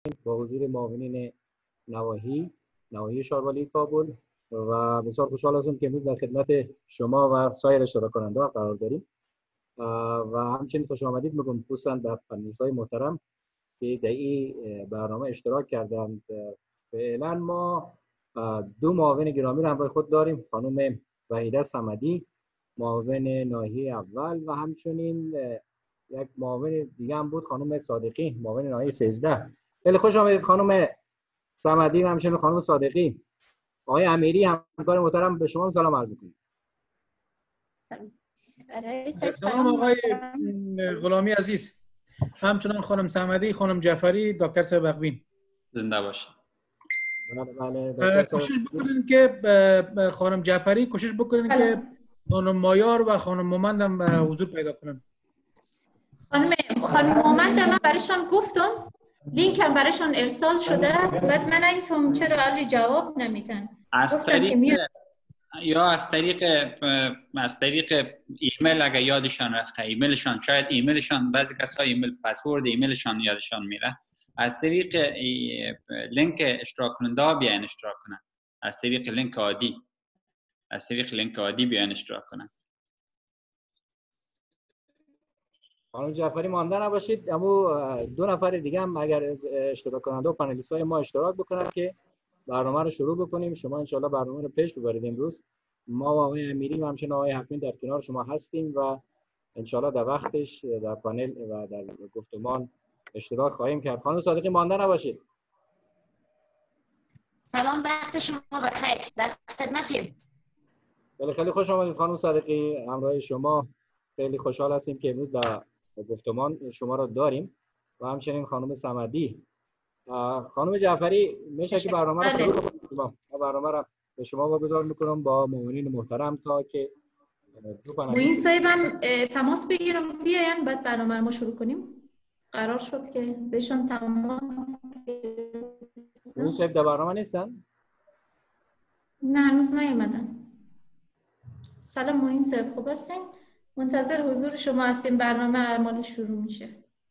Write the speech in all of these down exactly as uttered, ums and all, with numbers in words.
با حضور معاونین نواحی نواحی شاروالی کابل و بسیار خوشحال هستم که امروز در خدمت شما و سایر اشتراک کننده قرار داریم و همچنین خوش آمدید میگم خصوصا به پنلیست‌های محترم که در این برنامه اشتراک کردند. فعلا ما دو معاون گرامی را همراه خود داریم، خانم وحیده صمدی معاون ناحیه اول و همچنین یک معاون دیگه هم بود خانم صادقی معاون ناحیه سیزده. خیلی خوش آمدید خانم صمدی و همچنین خانم صادقی. آقای امیری همکار محترم به شما سلام عرض می‌کنم. سلام آقای غلامی عزیز، همچنان خانم صمدی، خانم جعفری، دکتر سبقبین زنده باشید. بله بله. کوشش بکنین که خانم جعفری کوشش بکنین که خانم مایار و خانم مومند هم حضور پیدا کنن. خانم خانم مومند من برایشان گفتم، لینک هم برایشان ارسال شده، بعد من نمیفهمم چرا علی جواب نمیدن. از طریق یا از طریق از طریق ایمیل اگه یادشان رفته، ایمیلشان شاید ایمیلشان بعضی کسا ایمیل پسورد ایمیلشان یادشان میره، از طریق لینک اشتراک کننده بیان اشتراک کنن، از طریق لینک عادی از طریق لینک عادی بیان اشتراک کنن. خانم جعفری مانده نباشید، اما دو نفر دیگه هم اگر اشتراک کننده و پنلیست های ما اشتراک بکنن که برنامه رو شروع بکنیم. شما ان شاءالله برنامه رو پیش ببرید. امروز ما و آقای امیری و همچنین آقای حفنی در کنار شما هستیم و ان شاءالله در وقتش در پنل و در گفتمان اشتراک خواهیم کرد. خانم صادقی مانده نباشید. سلام، وقت شما بخیر، در خدمتیم. خیلی خیلی خوش آمدید خانم صادقی، همراه شما خیلی خوشحال هستیم که امروز در گفتمان شما را داریم و همچنین خانم صمدی. خانم جعفری میشه که برنامه رو شروع کنیم؟ برنامه رو به شما واگذار میکنم با معاونین محترم تا که با این صاحبم تماس بگیرم بیاین بعد برنامه رو ما شروع کنیم. قرار شد که بهشون تماس اون صاحب در برنامه نیستن؟ نه هنوز نیومدن. سلام معین صاحب، خوب هستین؟ منتظر حضور شما هستیم، برنامه اعمالی شروع میشه.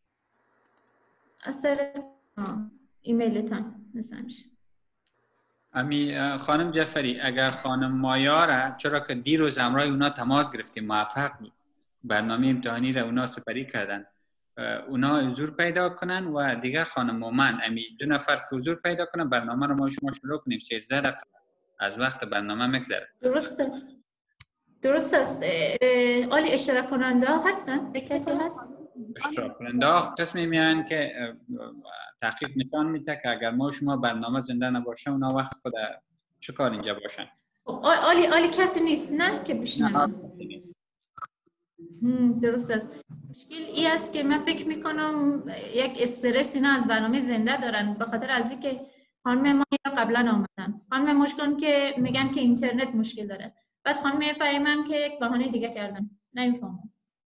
اثر ایمیلتان مثلا میشه. امی خانم جعفری، اگر خانم مایاره، چرا که دیروز همراه اونا تماس گرفتیم، موفق بود، برنامه امتحانی را اونا سپری کردن، اونا حضور پیدا کنن و دیگه خانم مومند، امی دو نفر که حضور پیدا کنن برنامه رو ما شما شروع کنیم. سیزده دقیقه از وقت برنامه میگذره. درست است. درست است. آلی اشتراک کننده ها هستن؟ به کسی هست؟ اشتراک کننده ها قسمی میان که تحقیق نشان میده که اگر ما شما برنامه زنده نباشه اونا وقت خود چه کار اینجا باشن. آلی آلی کسی نیست نه که بشنوه؟ نه کسی نیست. درست است. مشکل ای است که من فکر میکنم یک استرس اینا از برنامه زنده دارن به خاطر از اینکه خانم ما قبلا آمدن. خانم مشکل که میگن که اینترنت مشکل داره. بعد خانم فهیمم که یک بهانه دیگه کردن. نمیفهمم.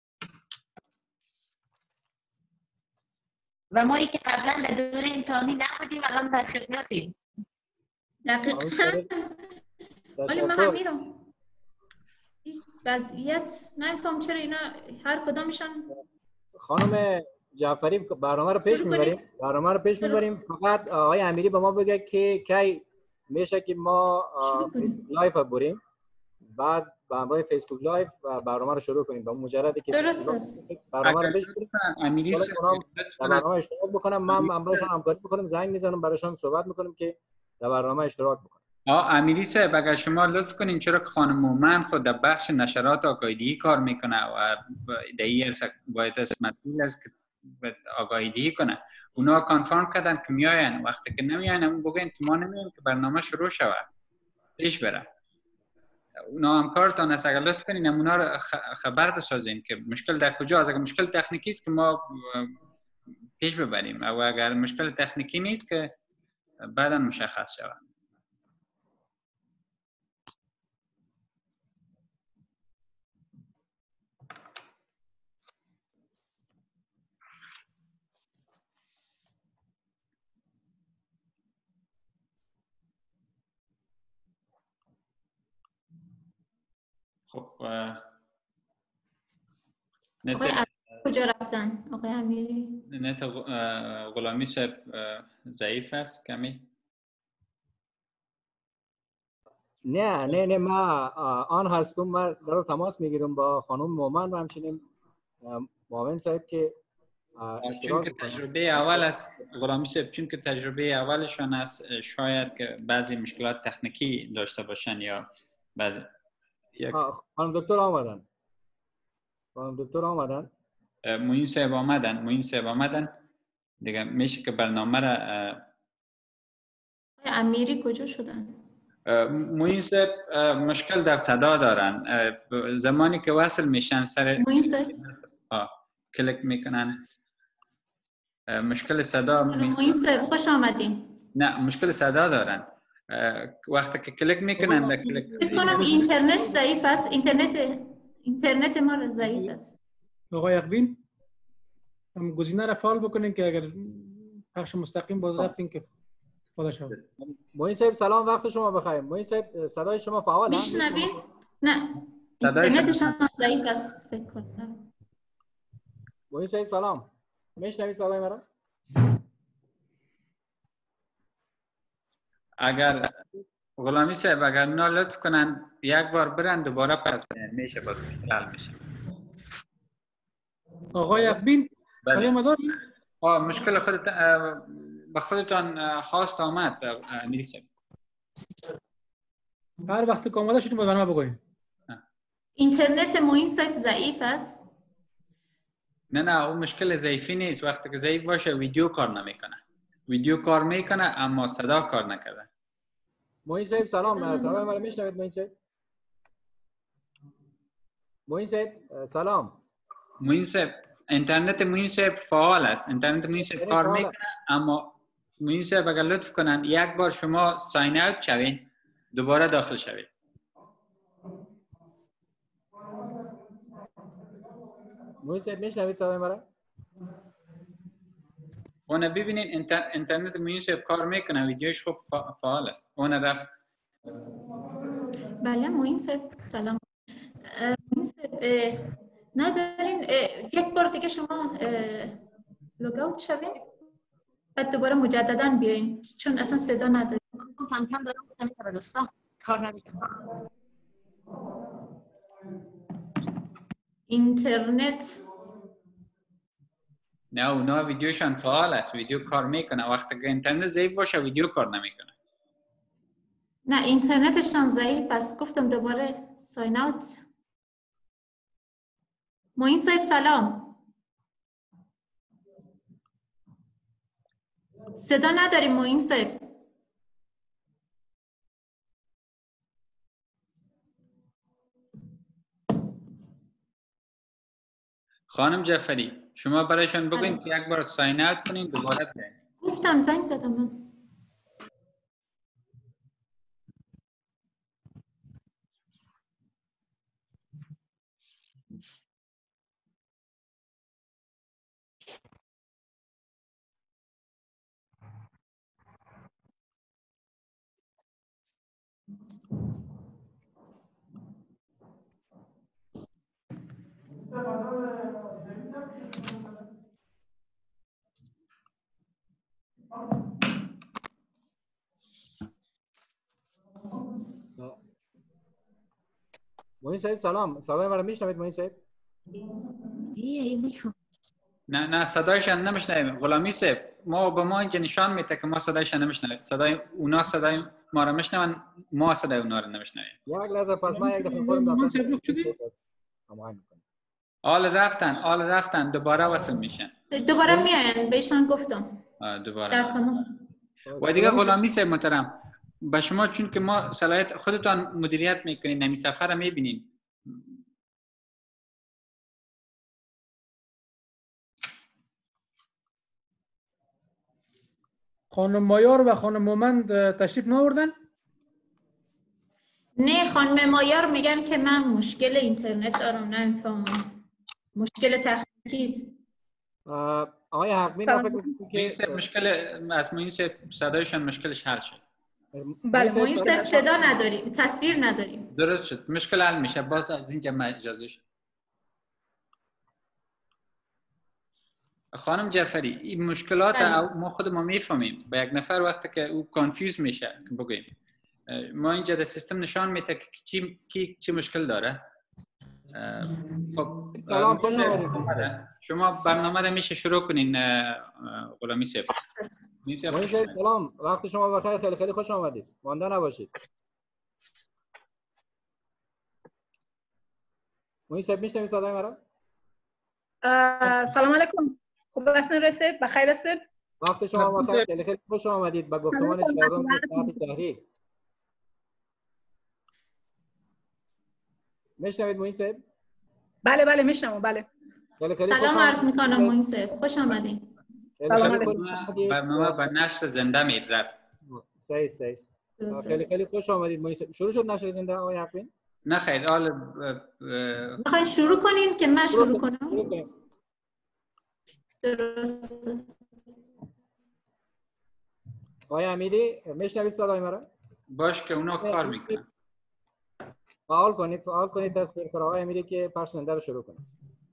و ما ای که قبلا در دوره امتحانی نبودیم الان در خدمتیم. دقیقاً. ولی من هم میرم. این وضعیت نمیفهم چرا اینا هر کدامشان. خانم جعفری برنامه رو پیش میبریم. برنامه رو پیش میبریم. فقط آقای امیری به ما بگه که کی میشه که ما لایف بریم. بعد با همراه فیسبوک لایف و برنامه رو شروع کنیم. با مجردی که درست است. برنامه رو پیش بریم. امیری در برنامه اشتراک بکنم، من همراهشون همکاری میکنم، زنگ میزنم براشون صحبت میکنیم که در برنامه اشتراک بکنم. آه امیری صاحب اگر شما لطف کنین، چرا که خانم مومند خود در بخش نشرات آگاهی‌دهی کار میکنه و در این باید مسئول است که آگاهی‌دهی کنه، اونا کانفرم کردن که میاین، وقتی که نمیاین همون بگین که ما نمیایم که برنامه شروع شود پیش بره. اونا هم کارتان است، اگر لطف کنین اونا رو خبر بسازین که مشکل در کجا است. اگر مشکل تکنیکی است که ما پیش ببریم و اگر مشکل تکنیکی نیست که بعدا مشخص شود. خب نت کجا رفتن آقای امیری؟ نت غلامی صاحب ضعیف است کمی. نه نه نه ما آن هستم، من در تماس میگیرم با خانم مومن و همچنین معاون صاحب که چون که تجربه اول است غلامی صاحب، چون که تجربه اولشان است شاید که بعضی مشکلات تکنیکی داشته باشن یا بعضی یک خانم دکتر آمدن خانم دکتر آمدن موین صاحب آمدن موین صاحب آمدن دیگه میشه که برنامه را امیری کجا شدن؟ موین صاحب مشکل در صدا دارن، زمانی که وصل میشن سر موین صاحب کلیک میکنن مشکل صدا. موین صاحب خوش آمدین. نه مشکل صدا دارن، وقتی که کلیک میکنن در کلیک میکنم اینترنت ضعیف است، اینترنت اینترنت ما ضعیف است. آقای اقبین هم گزینه را فعال بکنین که اگر پخش مستقیم باز رفتین که استفاده شود. موین صاحب سلام، وقت شما بخیر. موین صاحب صدای شما فعال است؟ میشنوین؟ نه اینترنتشان ضعیف است فکر کنم. موین صاحب سلام، میشنوید صدای مرا؟ اگر غلامی صاحب اگر نه لطف کنن یک بار برن دوباره پس میشه باز حل میشه. آقای اقبین بله مداری؟ آه مشکل خودت به خودتان خواست آمد امیری صاحب. هر وقت که آماده شدیم برنامه بگوییم. اینترنت موین صاحب ضعیف است؟ نه نه اون مشکل ضعیفی نیست، وقتی که ضعیف باشه ویدیو کار نمیکنه. ویدیو کار میکنه اما صدا کار نکرده. موین صاحب سلام، صدای مرا میشنوید موین صاحب؟ موین صاحب سلام. موین صاحب اینترنت موین صاحب فعال است، اینترنت موین صاحب کار میکنه اما موین صاحب اگر لطف کنن یک بار شما ساین اوت شوین دوباره داخل شوید. موین صاحب میشنوید صدای مرا؟ اون ببینین اینتر... اینترنت موین صاحب کار میکنه، ویدیوش خوب فعال است. اون رفت. بله موین صاحب سلام. موین صاحب ندارین یک بار دیگه شما لوگ اوت شوین بعد دوباره مجددا بیاین چون اصلا صدا نداریم. کم کم دارم میگم دوستا کار نمیکنه. اینترنت نه اونا ویدیوشان فعال است، ویدیو کار میکنه. وقتی که اینترنت ضعیف باشه ویدیو کار نمیکنه. نه اینترنتشان ضعیف است، گفتم دوباره ساین اوت. موین صاحب سلام. صدا نداریم موین صاحب. خانم جعفری شما برایشان بگوین که یک بار ساین اوت کنین دوباره بیاین. گفتم زنگ زدم من. موین صاحب سلام، صدای مرا میشنوید موین صاحب؟ نه نه صدایشان نمیشنویم. غلامی صاحب ما به ما اینجا نشان میده که ما صدایشان نمیشنویم. صدای اونا صدای ما را میشنون، ما صدای اونا را نمیشنویم. یک لحظه پس ما یک دفعه خودم موین صاحب گفت شدی؟ آل رفتن آل رفتن دوباره وصل میشن. دوباره میاین بهشان گفتم. دوباره در تماس. و دیگه غلامی صاحب محترم با شما چون که ما صلاحیت خودتان مدیریت میکنین نمی سفر را میبینین. خانم مایار و خانم مومن تشریف نآوردن؟ نه خانم مایار میگن که من مشکل اینترنت دارم نمیفهمم. مشکل تکنیکی است. آقای حقبین که مشکل از موین صدایشان مشکلش حل شد. بله موین صاحب صدا نداریم، تصویر نداریم. درست شد، مشکل حل میشه. باز از اینجا ما اجازه شد. خانم جعفری این مشکلات بله. ما خود ما میفهمیم. با یک نفر وقتی که او کانفیوز میشه بگیم ما اینجا در سیستم نشان میده که چی کی چی مشکل داره. خب شما برنامه رو میشه شروع کنین غلامی صاحب. موین سلام، وقت شما بخیر، خیلی خیلی خوش آمدید. مانده نباشید. موین صاحب میشنوید صدای مرا؟ سلام علیکم. خوب هستین رسید؟ بخیر هستین؟ وقت شما بخیر، خیلی خیلی خوش آمدید به گفتمان چهارم اصلاحات شهری. میشنوید موین صاحب؟ بله بله میشنوم. بله. خیلی خیلی سلام عرض میکنم موین صاحب، خوش آمدید. سلام علیکم. برنامه به نشر زنده میرفت. صحیح صحیح. خیلی خیلی خوش آمدید موین صاحب. شروع شد نشر زنده آقای حقین؟ نه خیر، حالا میخواین شروع کنین که من شروع کنم؟ درست. آقای امیری میشنوید صدای مرا؟ باش که اونا کار میکنن. فعال کنید، فعال کنید دست بر آقای امیری که پخش زنده رو شروع کنید.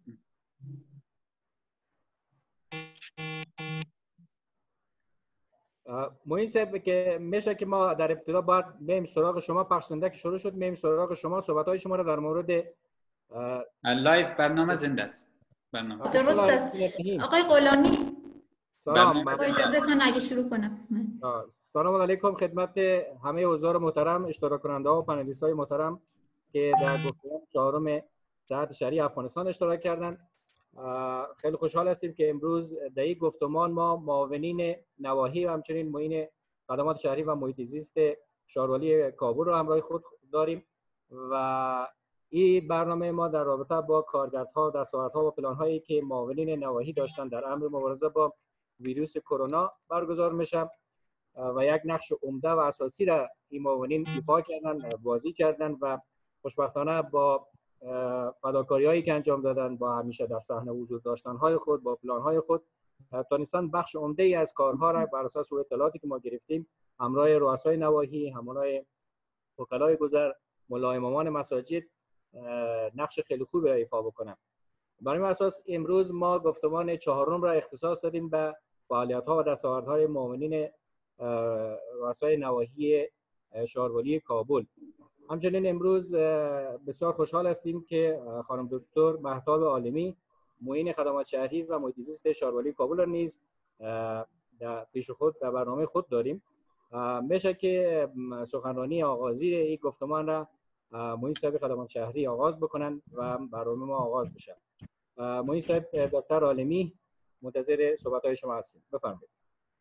موین صاحب که میشه که ما در ابتدا باید بریم سراغ شما، پخش زنده که شروع شد بریم سراغ شما، صحبت های شما رو در مورد لایو برنامه زنده است. برنامه درست است. آقای غلامی سلام. اجازه کن اگه شروع کنم. سلام علیکم خدمت همه حضار محترم، اشتراک کننده ها و پنلیست های محترم که در گفتمان چهارم جهت شهری افغانستان اشتراک کردند. خیلی خوشحال هستیم که امروز در این گفتمان ما معاونین نواحی و همچنین معین خدمات شهری و محیط زیست شهرولی کابل رو همراه خود داریم و این برنامه ما در رابطه با کارکردها، دستاوردها و پلان‌هایی که معاونین نواحی داشتن در امر مبارزه با ویروس کرونا برگزار میشه و یک نقش عمده و اساسی را این معاونین ایفا کردن، بازی کردن و خوشبختانه با فداکاری‌هایی که انجام دادن، با همیشه در صحنه حضور داشتن‌های خود، با پلان‌های خود تونستن بخش عمده‌ای از کارها را بر اساس اطلاعاتی که ما گرفتیم همراه رؤسای نواحی، همراه وکلای گذر، ملا امامان مساجد نقش خیلی خوبی را ایفا بکنن. بر این اساس امروز ما گفتمان چهارم را اختصاص دادیم به فعالیت‌ها و دستاوردهای معاونین رؤسای نواحی شهرولی کابل. همچنین امروز بسیار خوشحال هستیم که خانم دکتر مهتاب عالمی معین خدمات شهری و محیط زیست شهرولی کابل را نیز در پیش خود در برنامه خود داریم. میشه که سخنرانی آغازی این گفتمان را معین صاحب خدمات شهری آغاز بکنن و برنامه ما آغاز بشه. معین صاحب دکتر عالمی منتظر صحبت‌های شما هستیم. بفرمایید.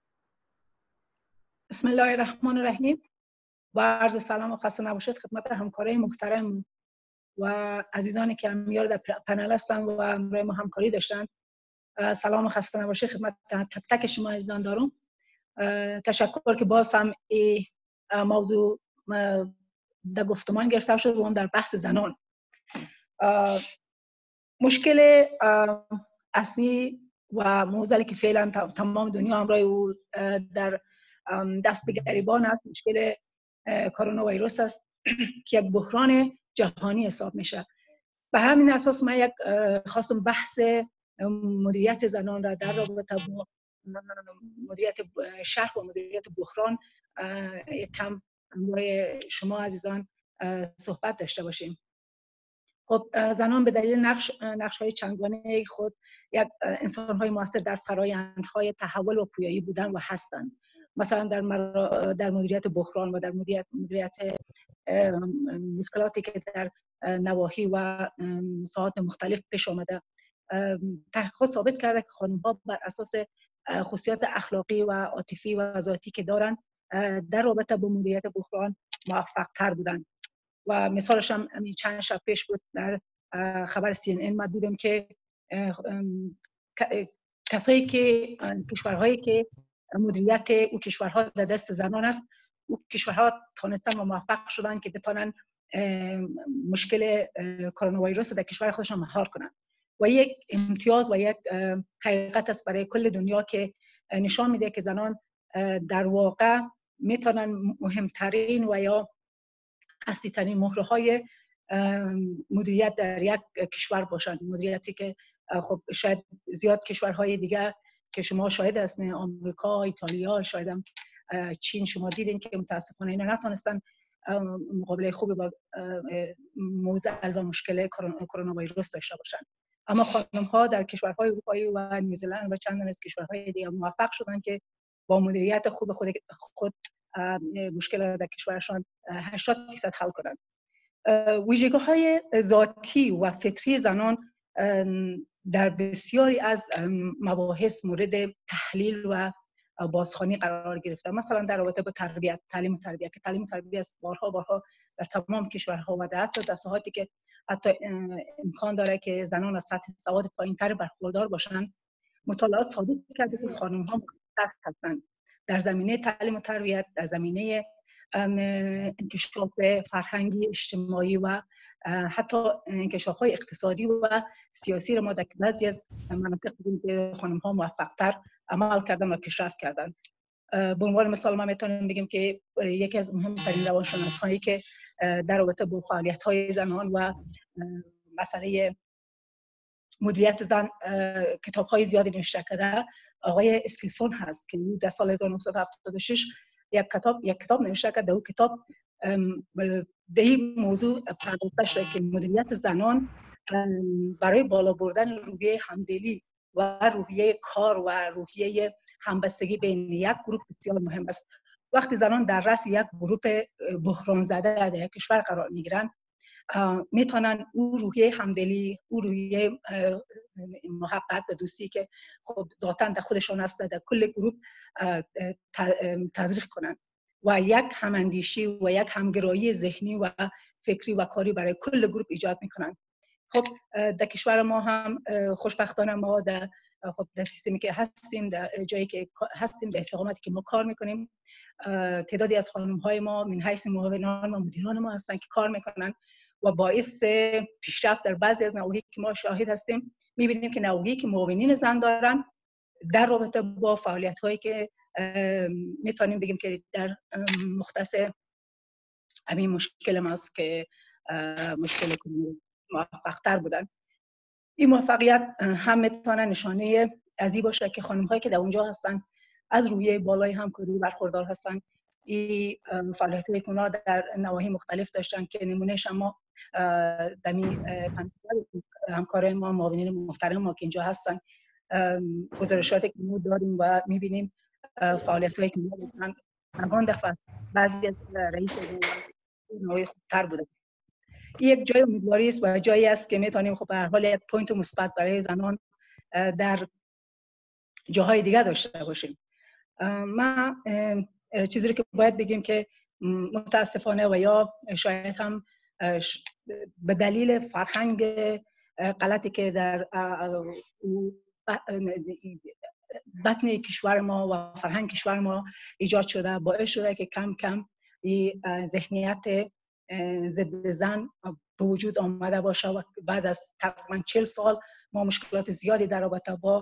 بسم الله الرحمن الرحیم. با عرض سلام و خسته نباشید خدمت همکارای محترم و عزیزانی که امیار در پنل هستن و همراه ما همکاری داشتن. سلام و خسته نباشید خدمت تک تک شما عزیزان دارم. تشکر که باز هم این موضوع در گفتمان گرفته شد و هم در بحث زنان. مشکل اصلی و موزلی که فعلا تمام دنیا همراه او در دست به گریبان است مشکل کرونا ویروس است که یک بحران جهانی حساب میشه. به همین اساس من یک خواستم بحث مدیریت زنان را در رابطه با مدیریت شهر و مدیریت بحران یک کم برای شما عزیزان صحبت داشته باشیم. خب زنان به دلیل نقش نقش های چندگانه خود یک انسان های موثر در فرآیندهای تحول و پویایی بودن و هستند. مثلا در مرا در مدیریت بحران و در مدیریت مدیریت مشکلاتی که در نواحی و ساحات مختلف پیش آمده، تحقیقات ثابت کرده که خانم ها بر اساس خصوصیات اخلاقی و عاطفی و ذاتی که دارند در رابطه با مدیریت بحران موفق تر بودند. و مثالش هم چند شب پیش بود در خبر سی ان ان ما دیدیم که کسایی که کشورهایی که مدیریت او کشورها در دست زنان است، او کشورها تونستن و موفق شدن که بتونن مشکل کرونا ویروس در کشور خودشان مهار کنن و یک امتیاز و یک حقیقت است برای کل دنیا که نشان میده که زنان در واقع میتونن مهمترین و یا اصلی ترین مهره های مدیریت در یک کشور باشند. مدیریتی که خب شاید زیاد کشورهای دیگه که شما شاهد هستین، آمریکا، ایتالیا، شاید هم چین، شما دیدین که متاسفانه اینا نتونستن مقابله خوبی با موضوع و مشکل کرونا ویروس داشته باشن. اما خانم ها در کشورهای اروپایی و نیوزلند و چند از کشورهای دیگه موفق شدن که با مدیریت خوب خود خود مشکل در کشورشان هشتاد درصد حل کنند. ویژگی‌های ذاتی و فطری زنان در بسیاری از مباحث مورد تحلیل و بازخوانی قرار گرفته. مثلا در رابطه با تربیت، تعلیم و تربیت که تعلیم و تربیت بارها بارها در تمام کشورها و در حتی در ساحاتی که حتی امکان داره که زنان از سطح سواد پایین‌تر برخوردار باشند، مطالعات ثابت کرده که خانم‌ها مختص هستند در زمینه تعلیم و تربیت، در زمینه انکشاف فرهنگی، اجتماعی و حتی انکشاف‌های اقتصادی و سیاسی را ما در بعضی از مناطق دیدیم که خانم‌ها موفق‌تر عمل کردن و پیشرفت کردن. به عنوان مثال ما میتونیم بگیم که یکی از مهمترین روانشناسانی که در رابطه با فعالیت‌های زنان و مسئله مدیریت زن کتاب‌های زیادی نوشته کرده آقای اسکیلسون هست که در سال هزار و نهصد و هفتاد و شش یک کتاب یک کتاب نوشته کرده. اون کتاب در این موضوع پرداخته شده که مدیریت زنان برای بالا بردن روحیه همدلی و روحیه کار و روحیه همبستگی بین یک گروه بسیار مهم است. وقتی زنان در رأس یک گروه بحران زده در یک کشور قرار میگیرند، میتونن او روحیه همدلی، او روحیه محبت و دوستی که خب ذاتاً در خودشان هست در کل گروه تزریق کنند و یک هماندیشی و یک همگرایی ذهنی و فکری و کاری برای کل گروه ایجاد میکنند. خب در کشور ما هم خوشبختانه ما در خب در سیستمی که هستیم، در جایی که هستیم، در استقامتی که ما کار میکنیم، تعدادی از خانم های ما من حیث معاونان و مدیران ما هستن که کار میکنن و باعث پیشرفت در بعضی از نواحی که ما شاهد هستیم. میبینیم که نواحی که معاونین زن دارن در رابطه با فعالیت هایی که میتونیم بگیم که در مختص همین مشکل ماست که مشکل موفق تر بودن. این موفقیت هم میتونه نشانه از این باشه که خانم هایی که در اونجا هستن از روی بالای همکاری برخوردار هستن. این فعالیت هایی که اونا در نواحی مختلف داشتن که نمونهش ما دمی همکار ما معاونین محترم ما که اینجا هستن گزارشاتی که ما داریم و میبینیم فعالیت هایی که ما داشتن نگان دفعه بعضی از رئیس نواحی خوبتر بوده. یک جای امیدواری است و جایی است که میتونیم خب به هر حال یک پوینت مثبت برای زنان در جاهای دیگه داشته باشیم. ما چیزی که باید بگیم که متاسفانه و یا شاید هم به دلیل فرهنگ غلطی که در بطن کشور ما و فرهنگ کشور ما ایجاد شده باعث شده که کم کم این ذهنیت ضد زن به وجود آمده باشه و بعد از تقریبا چهل سال ما مشکلات زیادی در رابطه با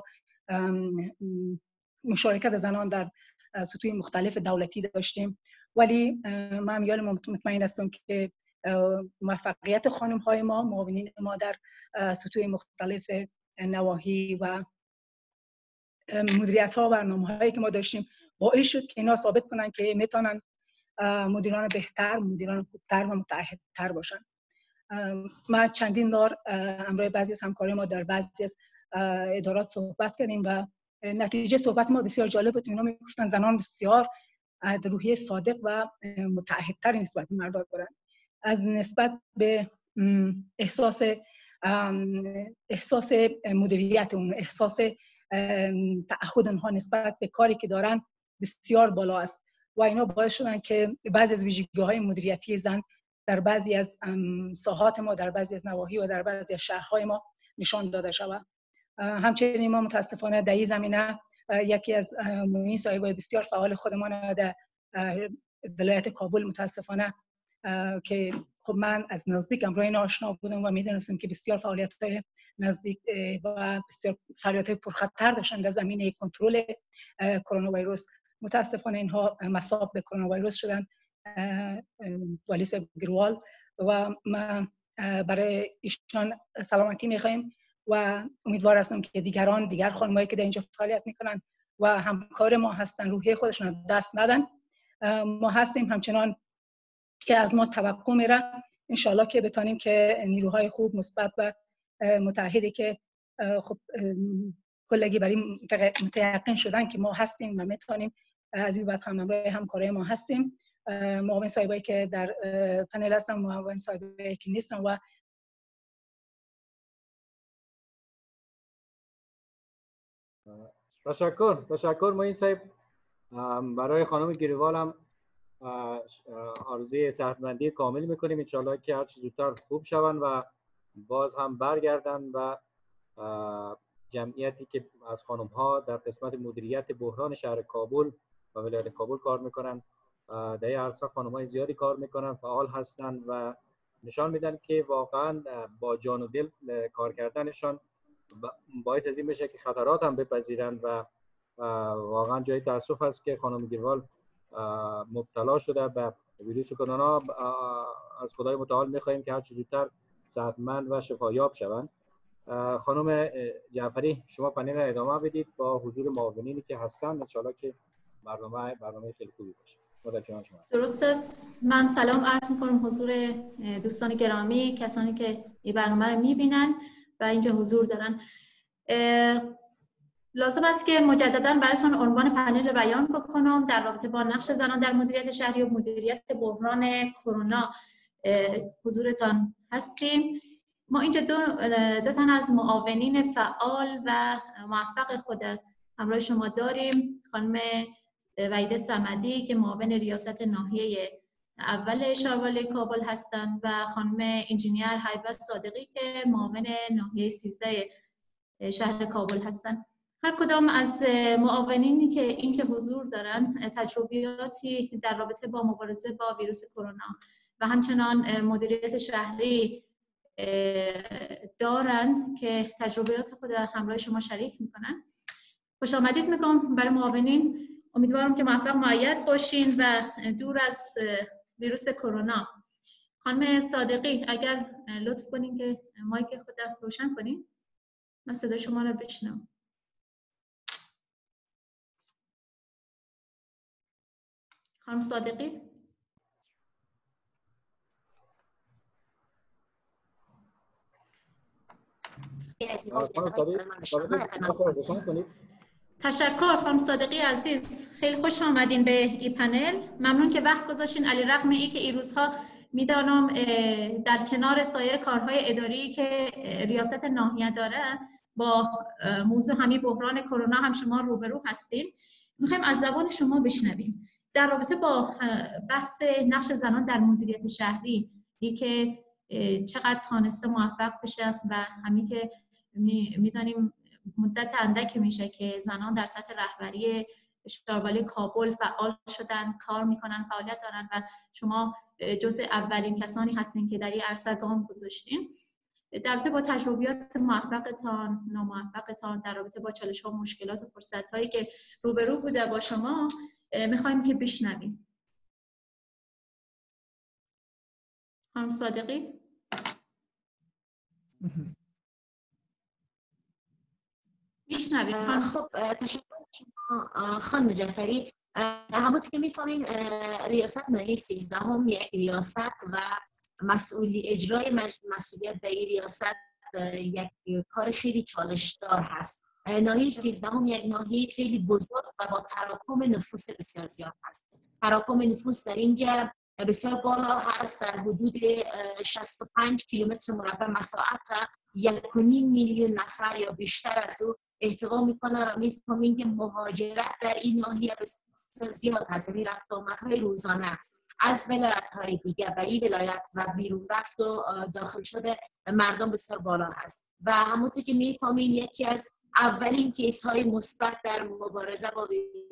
مشارکت زنان در سطوح مختلف دولتی داشتیم. ولی من میال مطمئن هستم که موفقیت خانم های ما، معاونین ما در سطوح مختلف نواحی و مدیریت ها و برنامه هایی که ما داشتیم باعث شد که اینا ثابت کنن که میتونن مدیران بهتر، مدیران خوبتر و متعهدتر باشن. ما چندین بار همراه بعضی از همکارای ما در بعضی از ادارات صحبت کردیم و نتیجه صحبت ما بسیار جالب بود. اینا میگفتن زنان بسیار روحیه صادق و متعهدتر نسبت به مردان دارن. از نسبت به احساس احساس مدیریت اون، احساس تعهد اونها نسبت به کاری که دارن بسیار بالا است و اینا باعث شدن که بعضی از ویژگی‌های مدیریتی زن در بعضی از ساحات ما، در بعضی از نواحی و در بعضی از شهرهای ما نشان داده شود. همچنین ما متاسفانه در این زمینه یکی از معین صاحبای بسیار فعال خودمان در ولایت کابل متاسفانه که خب من از نزدیک همراه اینا آشنا بودم و میدونستم که بسیار فعالیت‌های نزدیک و بسیار فعالیت‌های پرخطر داشتن در زمینه کنترل کرونا ویروس. متاسفانه اینها مصاب به کرونا ویروس شدن، والیس گروال، و ما برای ایشان سلامتی می‌خوایم و امیدوار هستم که دیگران دیگر خانمایی که در اینجا فعالیت میکنن و همکار ما هستن روحیه خودشون دست ندن. ما هستیم همچنان که از ما توقع میره، انشالله که بتونیم که نیروهای خوب مثبت و متحدی که خب کلگی برای متیقن شدن که ما هستیم و میتونیم از این بعد هم همراه همکارای ما هستیم. معاون صاحبایی که در پنل هستن، معاون صاحبایی که نیستن و تشکر تشکر معین صاحب. برای خانم گریوال هم آرزوی صحتمندی کامل میکنیم، انشالله که هر چه زودتر خوب شون و باز هم برگردن و جمعیتی که از خانم ها در قسمت مدیریت بحران شهر کابل و ولایت کابل کار میکنن، در این عرصه خانم های زیادی کار میکنن، فعال هستن و نشان میدن که واقعا با جان و دل کار کردنشان باعث از این بشه که خطرات هم بپذیرن و واقعا جای تاسف است که خانم گریوال مبتلا شده به ویروس کرونا. از خدای متعال میخواهیم که هر چه زودتر صحتمند و شفایاب شوند. خانم جعفری شما پنل را ادامه بدید با حضور معاونینی که هستن، ان شاءالله که برنامه برنامه خیلی خوبی باشه. متشکرم شما. درست است. من سلام عرض می‌کنم حضور دوستان گرامی، کسانی که این برنامه رو می‌بینن و اینجا حضور دارن. لازم است که مجددا براتون عنوان پنل بیان بکنم در رابطه با نقش زنان در مدیریت شهری و مدیریت بحران کرونا. حضورتان هستیم. ما اینجا دو, دو تن از معاونین فعال و موفق خود همراه شما داریم. خانم وحیده صمدی که معاون ریاست ناحیه اول شاروالی کابل هستند و خانم انجینیر هیبت صادقی که معاون ناحیه سیزده شهر کابل هستند. هر کدام از معاونینی که اینجا حضور دارن تجربیاتی در رابطه با مبارزه با ویروس کرونا و همچنان مدیریت شهری دارند که تجربیات خود همراه شما شریک میکنن. خوش آمدید میگم برای معاونین. امیدوارم که موفق مؤید باشین و دور از ویروس کرونا. خانم صادقی اگر لطف کنین که مایک خود روشن کنین، من صدا شما رو بشنوم. خانم صادقی تشکر. خانم صادقی عزیز خیلی خوش آمدین به این پنل. ممنون که وقت گذاشتین علیرغم این که این روزها میدانم در کنار سایر کارهای اداری که ریاست ناحیه داره با موضوع همین بحران کرونا هم شما روبرو هستین. میخوایم از زبان شما بشنویم در رابطه با بحث نقش زنان در مدیریت شهری، ای که چقدر تانسته موفق بشه و همین که میدانیم مدت اندکی میشه که زنان در سطح رهبری شاروالی کابل فعال شدن، کار میکنن، فعالیت دارن و شما جزء اولین کسانی هستین که در این عرصه گام گذاشتین. در رابطه با تجربیات موفقتان، ناموفقتان، در رابطه با چالش‌ها و مشکلات و فرصت‌هایی که روبرو بوده با شما میخوایم که بشنویم. خانم صادقی میشنوید؟ خب خانم جعفری، همونطور که میفهمین ریاست ناحیه سیزده هم یک ریاست و مسئولی اجرای مسئولیت در این ریاست یک کار خیلی چالشدار هست. ناحیه سیزده هم یک ناحیه خیلی بزرگ و با تراکم نفوس بسیار زیاد هست. تراکم نفوس در اینجا بسیار بالا هست، در حدود شصت و پنج کیلومتر مربع مساحت را یک و نیم میلیون نفر یا بیشتر از او احتوا میکنه و میفهمیم که مهاجرت در این ناحیه بسیار زیاد هست. یعنی رفت و آمدهای روزانه از ولایت های دیگر به این ولایت و بیرون رفت و داخل شده مردم بسیار بالا هست و همونطور که میفهمین یکی از اولین کیس های مثبت در مبارزه با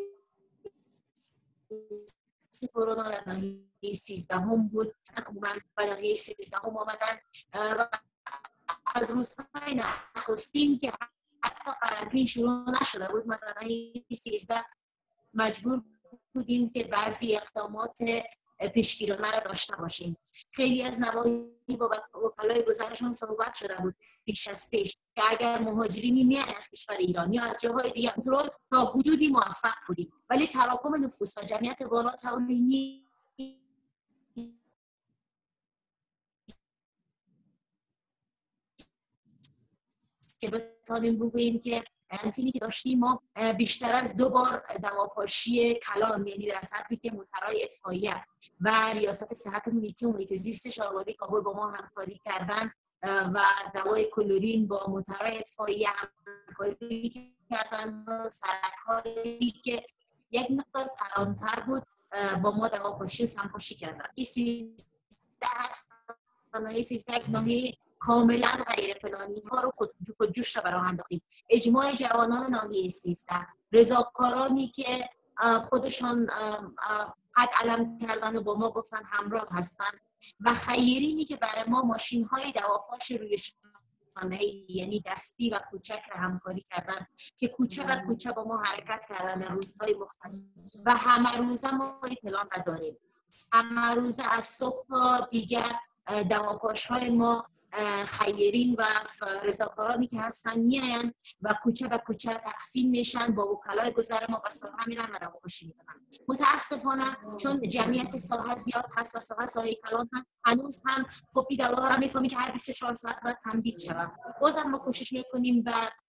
ویروس کرونا در ناحیه سیزده هم بود. عموما به ناحیه سیزده هم آمدن و از روزهای نخستین که حتی قرنطینه شروع نشده بود ما در ناحیه سیزده مجبور بودیم که بعضی اقدامات پیشگیرانه را داشته باشیم. خیلی از نواحی با وکلای گذرشون صحبت شده بود پیش از پیش که اگر مهاجرینی میان از کشور ایران یا از جاهای دیگه کنترل تا حدودی موفق بودیم، ولی تراکم نفوس و جمعیت بالا طوری نیست که بتونیم بگوییم که انتینی که داشتیم ما بیشتر از دو بار دواپاشی کلان، یعنی در سطحی که مطرای اطفائیه و ریاست صحت محیطی و محیط زیست شارولی کابل با ما همکاری کردن و دوای کلورین با مطرای اطفائیه همکاری کردن و سرک‌هایی که یک مقدار کلانتر بود با ما دواپاشی و سمپاشی کردن. این سیزده هست ناحیه سیزده ناحیه کاملا غیر پلانی ها رو خود جوش را برای انداختیم. اجماع جوانان ناحیه سیزده، رضاکارانی که خودشان قد علم کردن و با ما گفتن همراه هستن و خیرینی که برای ما ماشین های دواپاش روی شانه یعنی دستی و کوچک را همکاری کردن که کوچه و کوچه با ما حرکت کردن در روزهای مختلف و همه روزه ما پلان را داریم. همه روزه از صبح تا دیگر دواپاش های ما خیرین و رضاکارانی که هستن میاین و کوچه و کوچه تقسیم میشن با وکلای گذر ما و ساحه میرن و دواپاشی میکنن. متاسفانه چون جمعیت ساحه زیاد هست و ساحه ساحه کلان هم هنوز هم خب این دوا را میفهمیم که هر بیست و چهار ساعت باید تمدید شود. بازم ما کوشش میکنیم و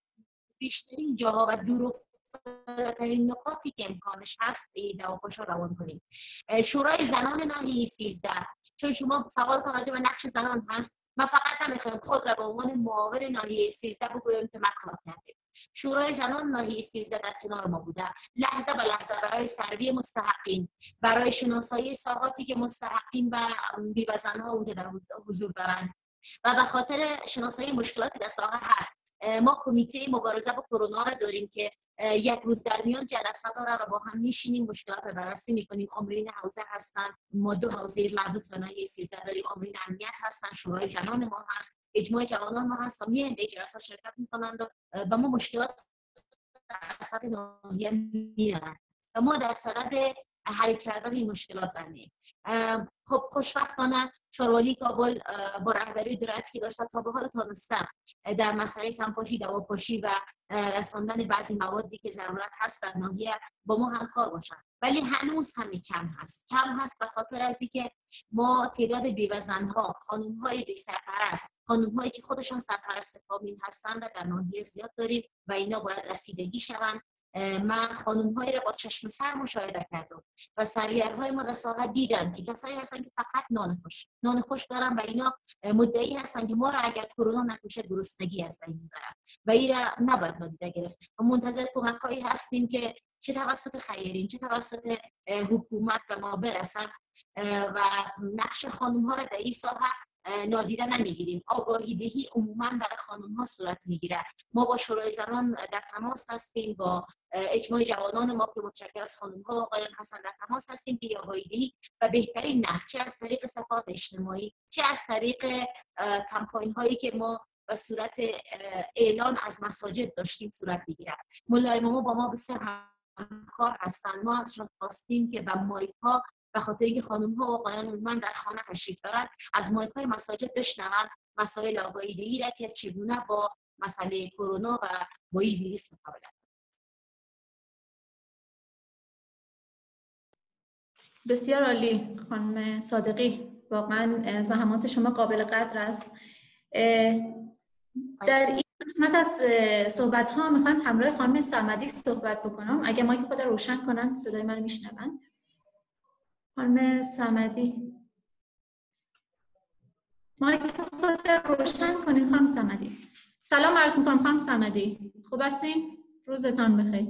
بیشترین جاها و دورافتاده‌ترین نقاطی که امکانش هست دواپاشی را روان کنیم. شورای زنان ناحیه سیزده، چون شما سوال توجه به نقش زنان هست، من فقط نمیخوام خود را به عنوان معاون ناحیه سیزده بگویم که مکتب کردیم. شورای زنان ناحیه سیزده در کنار ما بوده، لحظه به لحظه برای سروی مستحقین، برای شناسایی ساحاتی که مستحقین و بیوه‌زن‌ها اونجا در حضور دارن و به خاطر شناسایی مشکلاتی در ساحه هست. ما کمیته مبارزه با کرونا را داریم که یک روز در میان جلسه داره و با هم میشینیم مشکلات رو بررسی میکنیم. آمرین حوزه هستن، ما دو حوزه مربوط به ناحیه سیزده داریم، آمرین امنیت هستن، شورای زنان ما هست، اجماع جوانان ما هست، میان در جلسات شرکت میکنند و با ما مشکلات در سطح ناحیه میارن و ما در صدد حل کردن این مشکلات بندیم. خب خوشبختانه شارولی کابل با رهبری دولت که داشته تا به حال تانسته در مسئله سمپاشی، دواپاشی و رساندن بعضی موادی که ضرورت هست در ناحیه با ما همکار باشن، ولی هنوز همی کم هست. کم هست به خاطر از اینکه ما تعداد بیوه‌زن‌ها، خانم‌های بی سرپرست، خانم‌هایی که خودشان سرپرست فامیل هستن را در ناحیه زیاد داریم و اینا باید رسیدگی شوند. من خانم‌هایی را با چشم سر مشاهده کردم و سریع‌های ما در ساحه دیدن که کسایی هستن که فقط نان خوش نان خوش دارن و اینا مدعی هستن که ما را اگر کرونا نکشه گرسنگی از بین میبرن و این را نباید نادیده گرفت و منتظر کمک‌هایی هستیم که چه توسط خیرین چه توسط حکومت به ما برسن و نقش خانم‌ها را در این ساحه نادیده نمیگیریم. آگاهی دهی عموما برای خانم ها صورت میگیره. ما با شورای زنان در تماس هستیم، با اجماع جوانان ما که متشکل از خانم ها و آقایان هستن در تماس هستیم که آگاهی دهی و بهترین نقش چه از طریق صفحات اجتماعی چه از طریق کمپاین هایی که ما به صورت اعلان از مساجد داشتیم صورت میگیره. مولای ما با ما بسیار همکار هستن. ما ازشون خواستیم که به مایکا به خاطر اینکه خانم ها و آقایان من در خانه تشریف دارن از مایکای مساجد بشنون مسائل آگاهی دهی را که چگونه با مسئله کرونا و با این ویروس مقابله کنند. بسیار عالی خانم صادقی، واقعا زحمات شما قابل قدر است. در این قسمت از صحبت ها میخوایم همراه خانم صمدی صحبت بکنم. اگه مایک خود رو روشن کنن صدای من میشنون. خانم صمدی مایک خود رو روشن کنین. خانم صمدی سلام عرض می‌کنم. خانم صمدی خوب هستین؟ روزتان بخیر.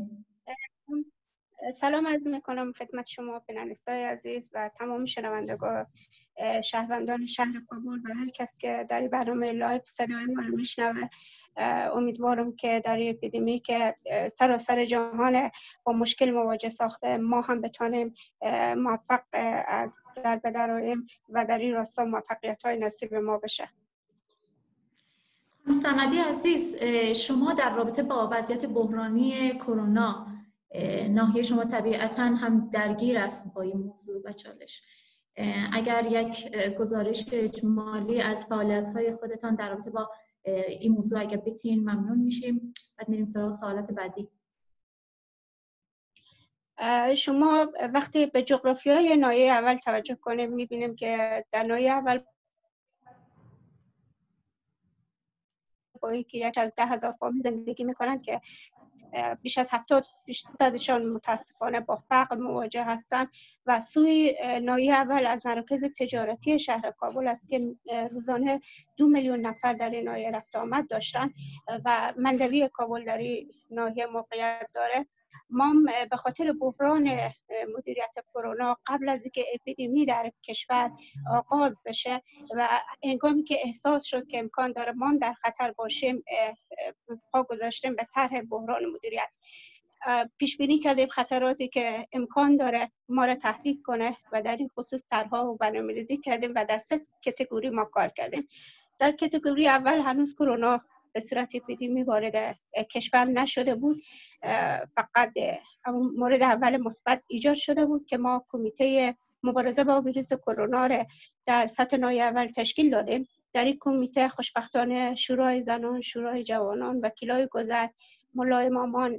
سلام عرض میکنم خدمت شما پناهندگان عزیز و تمام شنوندگان شهروندان شهر کابل و هر کس که در برنامه لایو صدای ما رو میشنوه. امیدوارم که در این اپیدمی که سراسر جهان با مشکل مواجه ساخته ما هم بتونیم موفق از در بدراییم و در این راستا موفقیت های نصیب ما بشه. صمدی عزیز، شما در رابطه با وضعیت بحرانی کرونا ناحیه شما طبیعتاً هم درگیر است با این موضوع و چالش. اگر یک گزارش اجمالی از فعالیت‌های خودتان در رابطه با این موضوع اگه بتین ممنون میشیم. بعد میریم سراغ سوالات بعدی. شما وقتی به جغرافیای ناحیه اول توجه کنیم میبینیم که در ناحیه اول با که یک از ده هزار فامیل زندگی میکنن که بیش از هفتاد درصدشان متاسفانه با فقر مواجه هستند و سوی ناحیه اول از مراکز تجارتی شهر کابل است که روزانه دو میلیون نفر در این ناحیه رفت آمد داشتن و مندوی کابل در این ناحیه موقعیت داره. ما به خاطر بحران مدیریت کرونا قبل از اینکه اپیدمی در کشور آغاز بشه و هنگامی که احساس شد که امکان داره ما در خطر باشیم پا گذاشتیم به طرح بحران مدیریت. پیش بینی کردیم خطراتی که امکان داره ما را تهدید کنه و در این خصوص طرح‌ها و برنامه‌ریزی کردیم و در سه کاتگوری ما کار کردیم. در کاتگوری اول هنوز کرونا به صورت اپیدمی وارد کشور نشده بود، فقط مورد اول مثبت ایجاد شده بود که ما کمیته مبارزه با ویروس کرونا را در سطح ناحیه اول تشکیل دادیم. در این کمیته خوشبختانه شورای زنان، شورای جوانان، وکیلای گذر، مولای مامان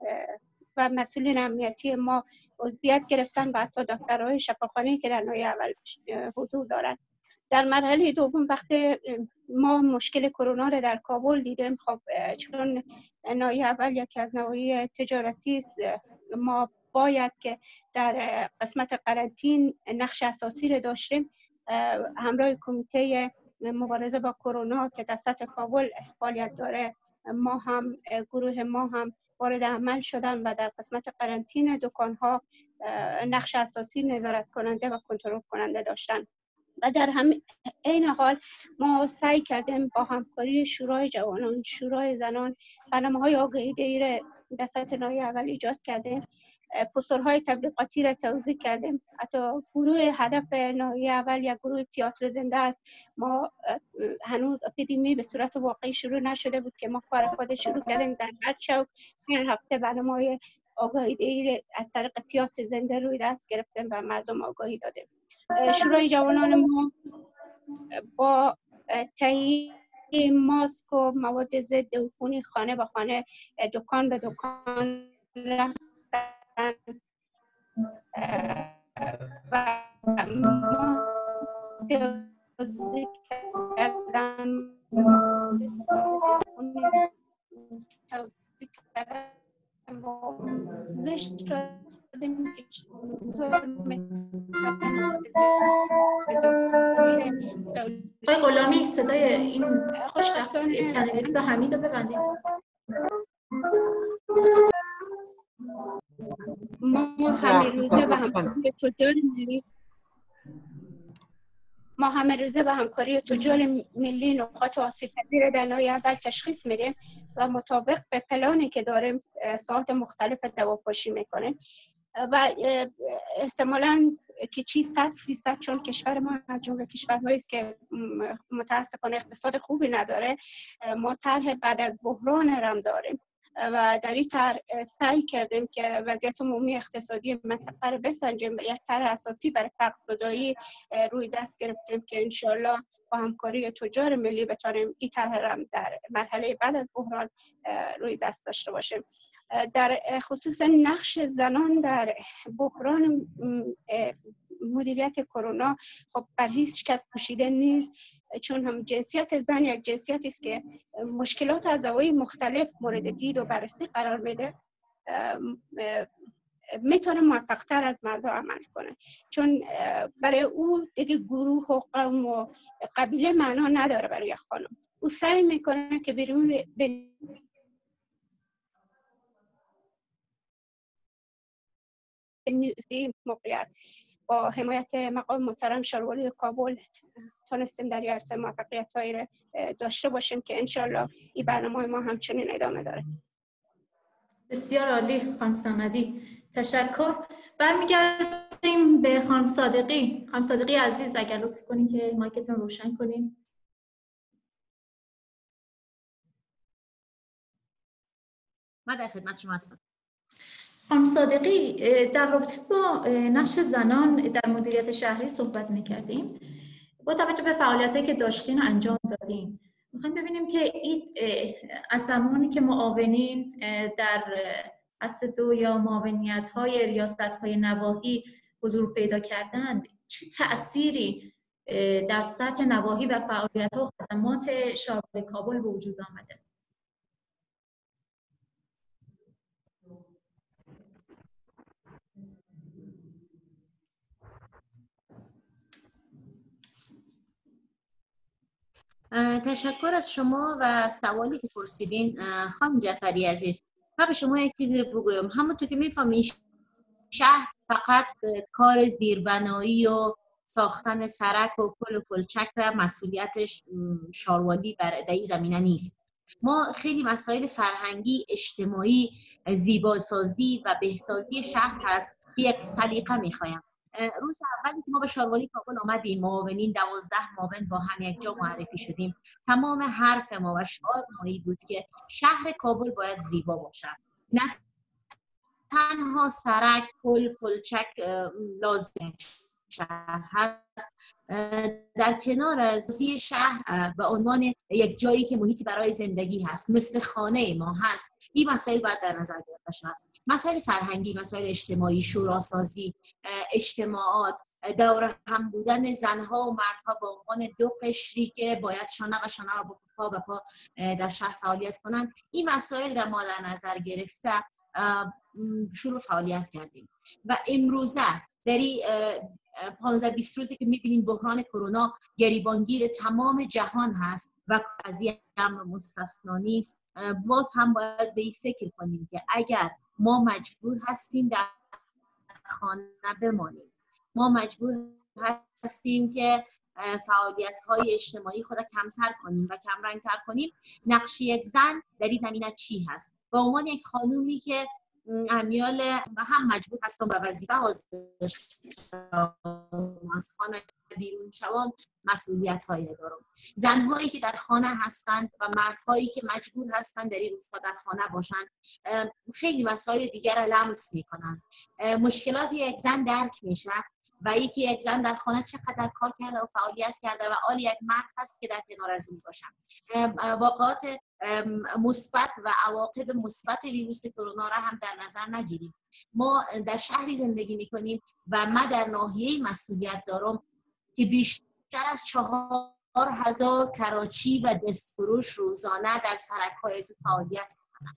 و مسئولین امنیتی ما عضویت گرفتن و حتی دکترهای شفاخانه‌ای که در ناحیه اول حضور دارند. در مرحله دوم وقتی ما مشکل کرونا را در کابل دیدیم، خب چون ناحیه اول یکی از نواحی تجارتی است، ما باید که در قسمت قرنطین نقش اساسی را داشتیم. همراه کمیته مبارزه با کرونا که در سطح کابل فعالیت داره، ما هم گروه ما هم وارد عمل شدن و در قسمت قرنطین دکان‌ها نقش اساسی نظارت کننده و کنترل کننده داشتن. و در هم این حال ما سعی کردیم با همکاری شورای جوانان، شورای زنان، برنامه‌های آگاهی‌دهی را در سطح ناحیه اول ایجاد کردیم. پوسترهای تبلیغاتی را توزیع کردیم. حتی گروه هدف ناحیه اول یا گروه تئاتر زنده است. ما هنوز اپیدمی به صورت واقعی شروع نشده بود که ما کار خود شروع کردیم. در هر شب هر هفته برنامه‌های آگاهی‌دهی از طریق تئاتر زنده روی دست گرفتیم و مردم آگاهی دادیم. شورای جوانان ما با تهیه ماسک و مواد ضد عفونی خانه به خانه، دکان به دکان رفتن و ماسک کردن آقای غلامی صدای این خوشبختانه پنلیستا حمید رو ببندید. ما همه روزه و همکاری تجار ملی ما همه روزه و همکاری تجار ملی نقاط آسیب‌پذیر در ناحیه اول تشخیص میدیم و مطابق به پلانی که داریم ساعات مختلف دواپاشی میکنیم و احتمالاً که چی صد فیصد، چون کشور ما از جمله کشورهایی است که متاسفانه اقتصاد خوبی نداره، ما طرح بعد از بحران رم داریم و در این طرح سعی کردیم که وضعیت عمومی اقتصادی منطقه رو بسنجیم و یک طرح اساسی برای فقر زدایی روی دست گرفتیم که انشالله با همکاری تجار ملی بتونیم این طرح رم در مرحله بعد از بحران روی دست داشته باشیم. در خصوص نقش زنان در بحران مدیریت کرونا، خب بر هیچ کس پوشیده نیست، چون هم جنسیت زن یک جنسیتی است که مشکلات از زوایای مختلف مورد دید و بررسی قرار میده، میتونه موفق تر از مرد عمل کنه، چون برای او دیگه گروه و قوم و قبیله معنا نداره. برای خانم او سعی میکنه که بیرون این موقعیت با حمایت مقام محترم شارولی کابل تونستیم در این عرصه موفقیت هایی را داشته باشیم که انشالله این برنامه ما همچنین ادامه داره. بسیار عالی خانم صمدی، تشکر. برمیگردیم به خانم صادقی. خانم صادقی عزیز اگر لطف کنین که مایکتون روشن کنین. من در خدمت شما هستم. خانم صادقی، در رابطه با نقش زنان در مدیریت شهری صحبت میکردیم. با توجه به فعالیتایی که داشتین و انجام دادین میخوایم ببینیم که این از زمانی که معاونین در اصل دو یا معاونیت های ریاست های نواحی حضور پیدا کردند، چه تأثیری در سطح نواحی و فعالیت ها و خدمات شاربالی کابل به وجود آمده؟ تشکر از شما و سوالی که پرسیدین خانم جعفری عزیز. من به شما یک چیزی بگویم. همونطور که میفهمین شهر فقط کار زیربنایی و ساختن سرک و پل و پلچک را مسئولیتش شاروالی در این زمینه نیست. ما خیلی مسائل فرهنگی، اجتماعی، زیباسازی و بهسازی شهر هست که یک سلیقه میخوایم. روز اولی که ما به شاروالی کابل آمدیم، معاونین دوازده معاون با هم یک جا معرفی شدیم. تمام حرف ما و شعار ما این بود که شهر کابل باید زیبا باشد. نه تنها سرک، پل، پلچک لازم شهر هست، در کنار از زی شهر به عنوان یک جایی که محیطی برای زندگی هست، مثل خانه ما هست. این مسائل باید در نظر گرفته شود. مسائل فرهنگی، مسائل اجتماعی، شوراسازی، اجتماعات، دور هم بودن زنها و مردها به عنوان دو قشری که باید شانه و شانه و پا به پا در شهر فعالیت کنند. این مسائل را ما در نظر گرفته شروع فعالیت کردیم و امروزه در پانزده بیست روزی که میبینیم بحران کرونا گریبانگیر تمام جهان هست و قضیه امر مستثنا نیست، باز هم باید به این فکر کنیم که اگر ما مجبور هستیم در خانه بمانیم، ما مجبور هستیم که فعالیت های اجتماعی خود کمتر کنیم و کمرنگتر کنیم، نقش یک زن در این زمینه چی هست؟ به عنوان یک خانومی که امیال هم مجبور هستم به وظیفه آزادش از خانه بیرون شوم، مسئولیت هایی دارم. زنهایی که در خانه هستند و مردهایی که مجبور هستند در این روزها در خانه باشند خیلی مسائل دیگر را لمس میکنند. مشکلات یک زن درک میشه و یکی یک زن در خانه چقدر کار کرده و فعالیت کرده و آل یک مرد هست که در کنار از این باشند. واقعات مثبت و عواقب مثبت ویروس کرونا را هم در نظر نگیریم. ما در شهری زندگی میکنیم و من در ناحیه مسئولیت دارم که بیشتر از چهار هزار کراچی و دستفروش روزانه در سرک‌های فعالیت میکنند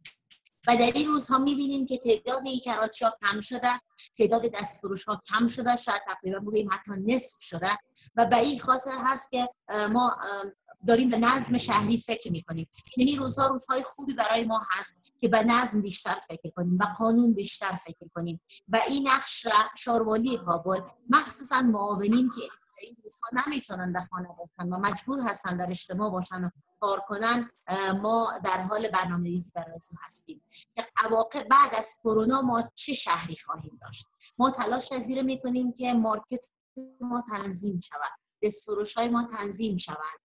و در این روزها میبینیم که تعداد این کراچی ها کم شده، تعداد دستفروش ها کم شده، شاید تقریبا بگیم حتی نصف شده و به این خاطر هست که ما داریم به نظم شهری فکر میکنیم. یعنی روزها روزهای خوبی برای ما هست که به نظم بیشتر فکر کنیم، به قانون بیشتر فکر کنیم و این نقش را شاروالی کابل مخصوصا معاونین که این روزها نمیتونن در خانه باشن و مجبور هستن در اجتماع باشن و کار کنن، ما در حال برنامه‌ریزی برای این هستیم که عواقب بعد از کرونا ما چه شهری خواهیم داشت. ما تلاش زیر میکنیم که مارکت ما تنظیم شود، دستفروش‌های ما تنظیم شوند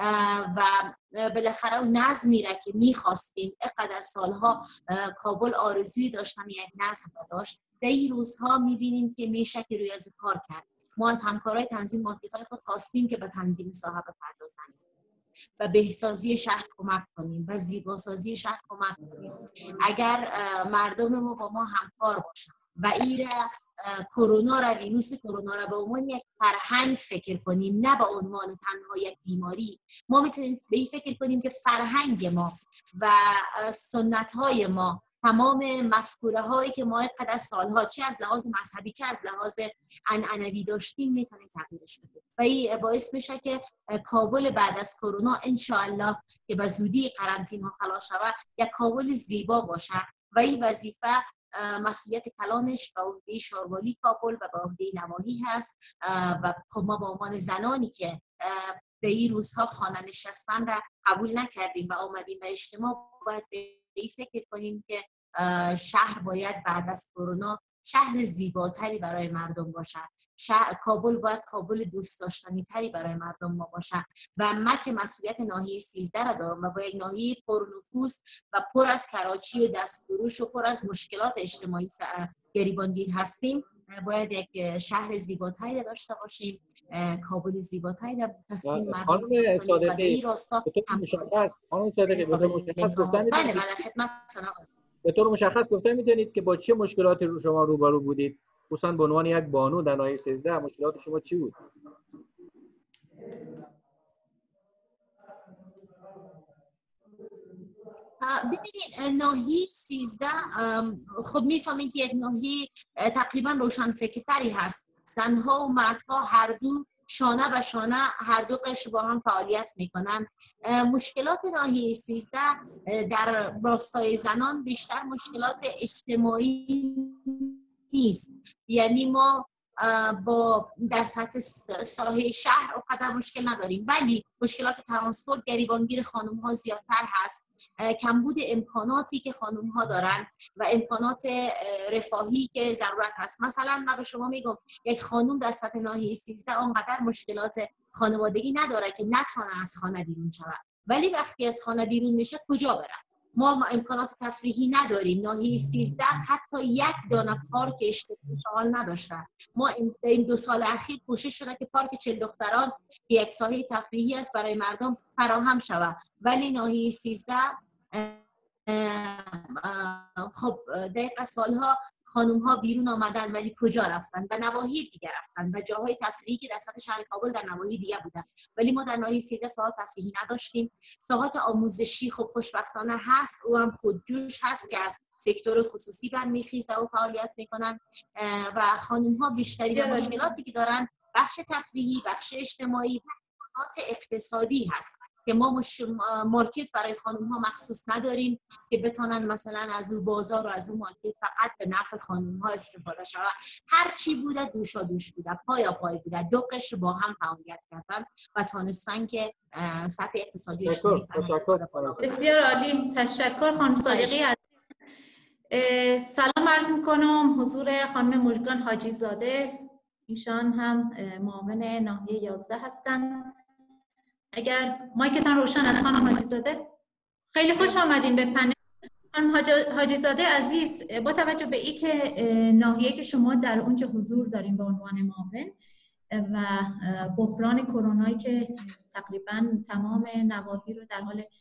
و بالاخره اون نظمی را که میخواستیم اقدر سالها کابل آرزوی داشتن یک نظم داشت، در این روزها میبینیم که میشه که روی از کار کرد. ما از همکارای تنظیم مارکت‌های خود خواستیم که به تنظیم ساحه بپردازند و بهسازی شهر کمک کنیم و زیباسازی شهر کمک کنیم. اگر مردم ما با ما همکار باشند و این کرونا را، ویروس کرونا را به عنوان یک فرهنگ فکر کنیم، نه به عنوان تنها یک بیماری، ما میتونیم به این فکر کنیم که فرهنگ ما و سنت های ما، تمام مفکوره هایی که ما قدر سالها چه از لحاظ مذهبی چه از لحاظ عنعنوی داشتیم میتونیم تغییرش بدیم و این باعث میشه که کابل بعد از کرونا ان شاء الله که به زودی قرنطینه خلاص شود یک کابل زیبا باشه و این وظیفه مسئولیت کلانش به عهده شاروالی کابل و به عهده نواحی هست و خب ما به عنوان زنانی که در این روزها خانه نشستن را قبول نکردیم و آمدیم به اجتماع، باید به این فکر کنیم که شهر باید بعد از کرونا شهر زیباتری برای مردم باشد. شهر کابل باید کابل دوست داشتنی تری برای مردم ما باشد و من که مسئولیت ناحیه سیزده را دارم و با یک ناحیه پرنفوذ و پر از کراچی و دستفروش و پر از مشکلات اجتماعی گریبانگیر هستیم، باید یک شهر زیباتری را داشته باشیم، کابل زیباتری را تصمیم مردم خانم کنیم و در صادقی این راستا به طور مشخص خانم صادقی به طور مشخص گفتن بله می‌دونید بله خدمتتون به طور مشخص گفتن می‌دونید که با چه مشکلاتی رو شما روبرو بودید، خصوصا به عنوان یک بانو در ناحیه سیزده مشکلات شما چی بود؟ ببینید ناحیه سیزده خب میفهمید که یک ناحیه تقریبا روشن فکرتری هست، زنها و مردها هر دو شانه به شانه هر دو قشر با هم فعالیت میکنن. مشکلات ناحیه سیزده در راستای زنان بیشتر مشکلات اجتماعی نیست، یعنی ما با در سطح ساحه شهر اونقدر مشکل نداریم، ولی مشکلات ترانسپورت گریبانگیر خانم ها زیادتر هست، کمبود امکاناتی که خانم ها دارن و امکانات رفاهی که ضرورت هست. مثلا من به شما میگم یک خانم در سطح ناحیه سیزده آنقدر مشکلات خانوادگی نداره که نتونه از خانه بیرون شود، ولی وقتی از خانه بیرون میشه کجا بره؟ ما, ما امکانات تفریحی نداریم. ناحیه سیزده حتی یک دانه پارک اشتراکی فعال نداشتن. ما این دو سال اخیر کوشش شده که پارک چهل دختران یک ساحه تفریحی است برای مردم فراهم شود، ولی ناحیه سیزده خب دقیقا سالها خانم ها بیرون آمدن ولی کجا رفتن؟ و نواحی دیگه رفتن و جاهای تفریحی که در سطح شهر کابل در نواحی دیگه بودن، ولی ما در ناحیه سیزده ساحات تفریحی نداشتیم. ساحات آموزشی خب خوشبختانه هست، او هم خودجوش هست که از سکتور خصوصی برمیخیزه و فعالیت میکنن و خانم ها بیشتری مشکلاتی که دارن بخش تفریحی، بخش اجتماعی و مشکلات اقتصادی هست که ما مش... مارکت برای خانم ها مخصوص نداریم که بتونن مثلا از اون بازار و از اون مارکت فقط به نفع خانم ها استفاده شود. هر چی بوده دوشا دوش بوده، پایا پای بوده، دو قشر با هم فعالیت کردن و تانستن که سطح اقتصادی اجتماعی بسیار عالی. تشکر خانم صادقی. سلام عرض میکنم حضور خانم مژگان حاجی زاده، ایشان هم معاون ناحیه یازده هستند. اگر مایکتان روشن است خانم حاجی زاده. خیلی خوش آمدین به پنل. خانم حاجی زاده عزیز، با توجه به این که ناحیه که شما در اونجا حضور دارین به عنوان معاون و بحران کرونایی که تقریبا تمام نواحی رو در حال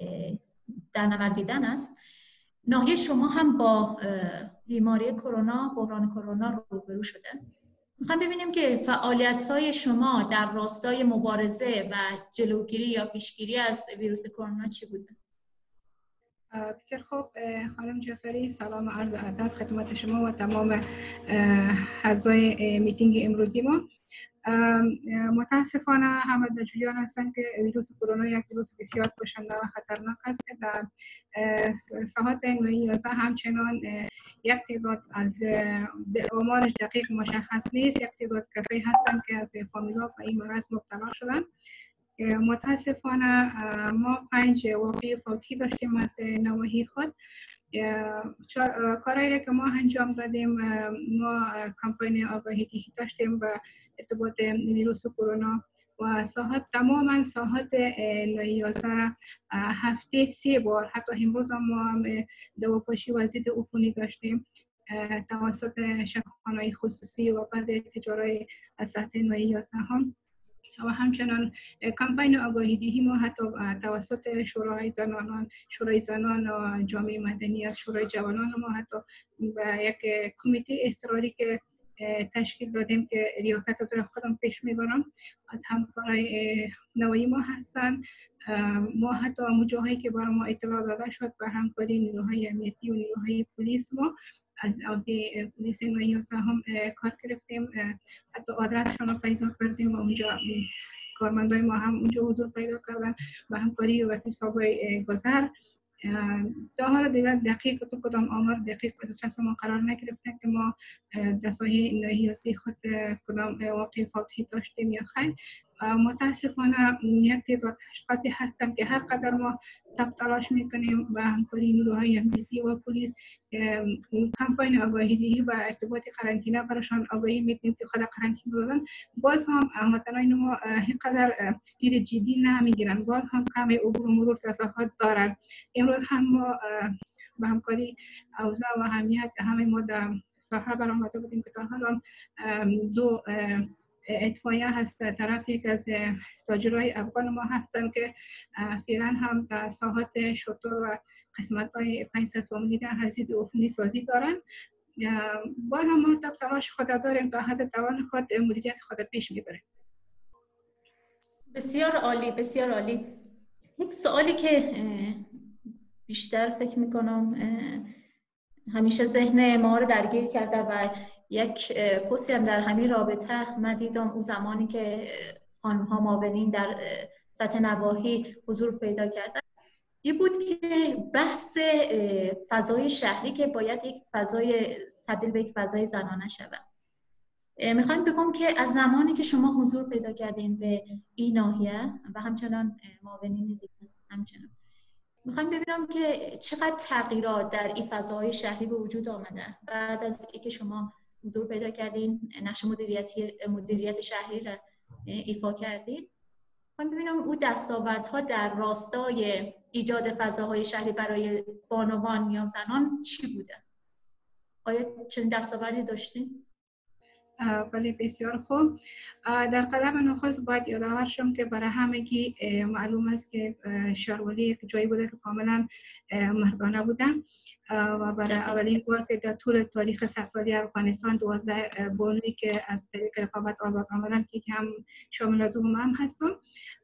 در نوردیدن است، ناحیه شما هم با بیماری کرونا، بحران کرونا روبرو شده. میخوام ببینیم که فعالیت‌های شما در راستای مبارزه و جلوگیری یا پیشگیری از ویروس کرونا چی بوده؟ بسیار خوب خانم جعفری، سلام و عرض ادب خدمت شما و تمام اعضای میتینگ امروزی ما. متاسفانه همه در جریان هستند که ویروس کرونا یک ویروس بسیار کشنده و خطرناک است که در ساحات ناحیه یازده همچنان یک تعداد از آمارش دقیق مشخص نیست، یک تعداد کسایی هستند که از فامیل‌ها به این مرض مبتلا شدند. متاسفانه ما پنج واقعه فوتی داشتیم از نواحی خود. کارهایی که ما انجام دادیم، ما کمپین آگاهی داشتیم به ارتباط ویروس کرونا و ساحات تماما ساحات ناحیه یازده هفته سه بار، حتی امروز ما دواپاشی و ضد عفونی داشتیم توسط شفاخانه‌های خصوصی و بعضی تجاری از سطح ناحیه یازده هم. و همچنان کمپین آگاهی دهی ما حتی توسط شورای زنان، شورای زنان و جامعه مدنی از شورای جوانان ما حتی به یک کمیته اصراری که تشکیل دادیم که ریاست از خودم پیش میبرم از همکارای نوایی ما هستند. ما حتی همون جاهایی که برای ما اطلاع داده شد به همکاری نیروهای امنیتی و نیروهای پلیس ما از از پلیس ناحیه یازده هم کار گرفتیم، حتی آدرسشون رو پیدا کردیم و اونجا کارمندای ما هم اونجا حضور پیدا کردن و همکاری و حسابای گذر. تا حالا دیگر دقیق تو کدام آمار دقیق به دسترس ما قرار نگرفته که ما در ساحه ناحیه یازده خود کدام واقع فوتی داشتیم یا خیر. متاسفانه یک تعداد اشخاصی هستن که هر قدر ما تب تلاش میکنیم و همکاری نیروهای امنیتی و پلیس کمپین آگاهی دهی و ارتباط قرنطینه براشان آگاهی میدیم که خود قرنطینه دادن، باز هم هموطنان ما اینقدر گیر جدی نمیگیرن، باز هم کم عبور و مرور تصاحات دارن. امروز هم ما به همکاری اوضاع و اهمیت همه ما در ساحه برآمده بودیم که تا حالا دو اتفاقیه هست. طرف یک از تاجرای افغان ما هستن که فعلا هم در ساحات شطور و قسمت‌های پانصد فامیلی در حضیض عفونی سازی دارن. باید هم مرتب تلاش خود داریم تا حد توان خود مدیریت خود پیش میبره. بسیار عالی، بسیار عالی. یک سوالی که بیشتر فکر میکنم همیشه ذهن ما رو درگیر کرده و یک پستی هم در همین رابطه من دیدم اون زمانی که خانم‌ها معاونین در سطح نواحی حضور پیدا کردن، این بود که بحث فضای شهری که باید یک فضای تبدیل به یک فضای زنانه شود. میخوایم بگم که از زمانی که شما حضور پیدا کردین به این ناحیه و همچنان معاونین دیگه همچنان، میخوایم ببینم که چقدر تغییرات در این فضای شهری به وجود آمده بعد از اینکه شما حضور پیدا کردین، نقش مدیریتی مدیریت شهری را ایفا کردین. میخوایم ببینم اون دستاوردها در راستای ایجاد فضاهای شهری برای بانوان یا زنان چی بوده؟ آیا چنین دستاوردی داشتین؟ بله بسیار خوب. در قدم نخست باید یادآور شم که برای همگی معلوم است که شاروالی یک جایی بوده که کاملا مردانه بودن و برای اولین بار که در طول تاریخ صد سالی افغانستان دوازده بانوی که از طریق رقابت آزاد آمدن که هم شامل از اون هم هستم.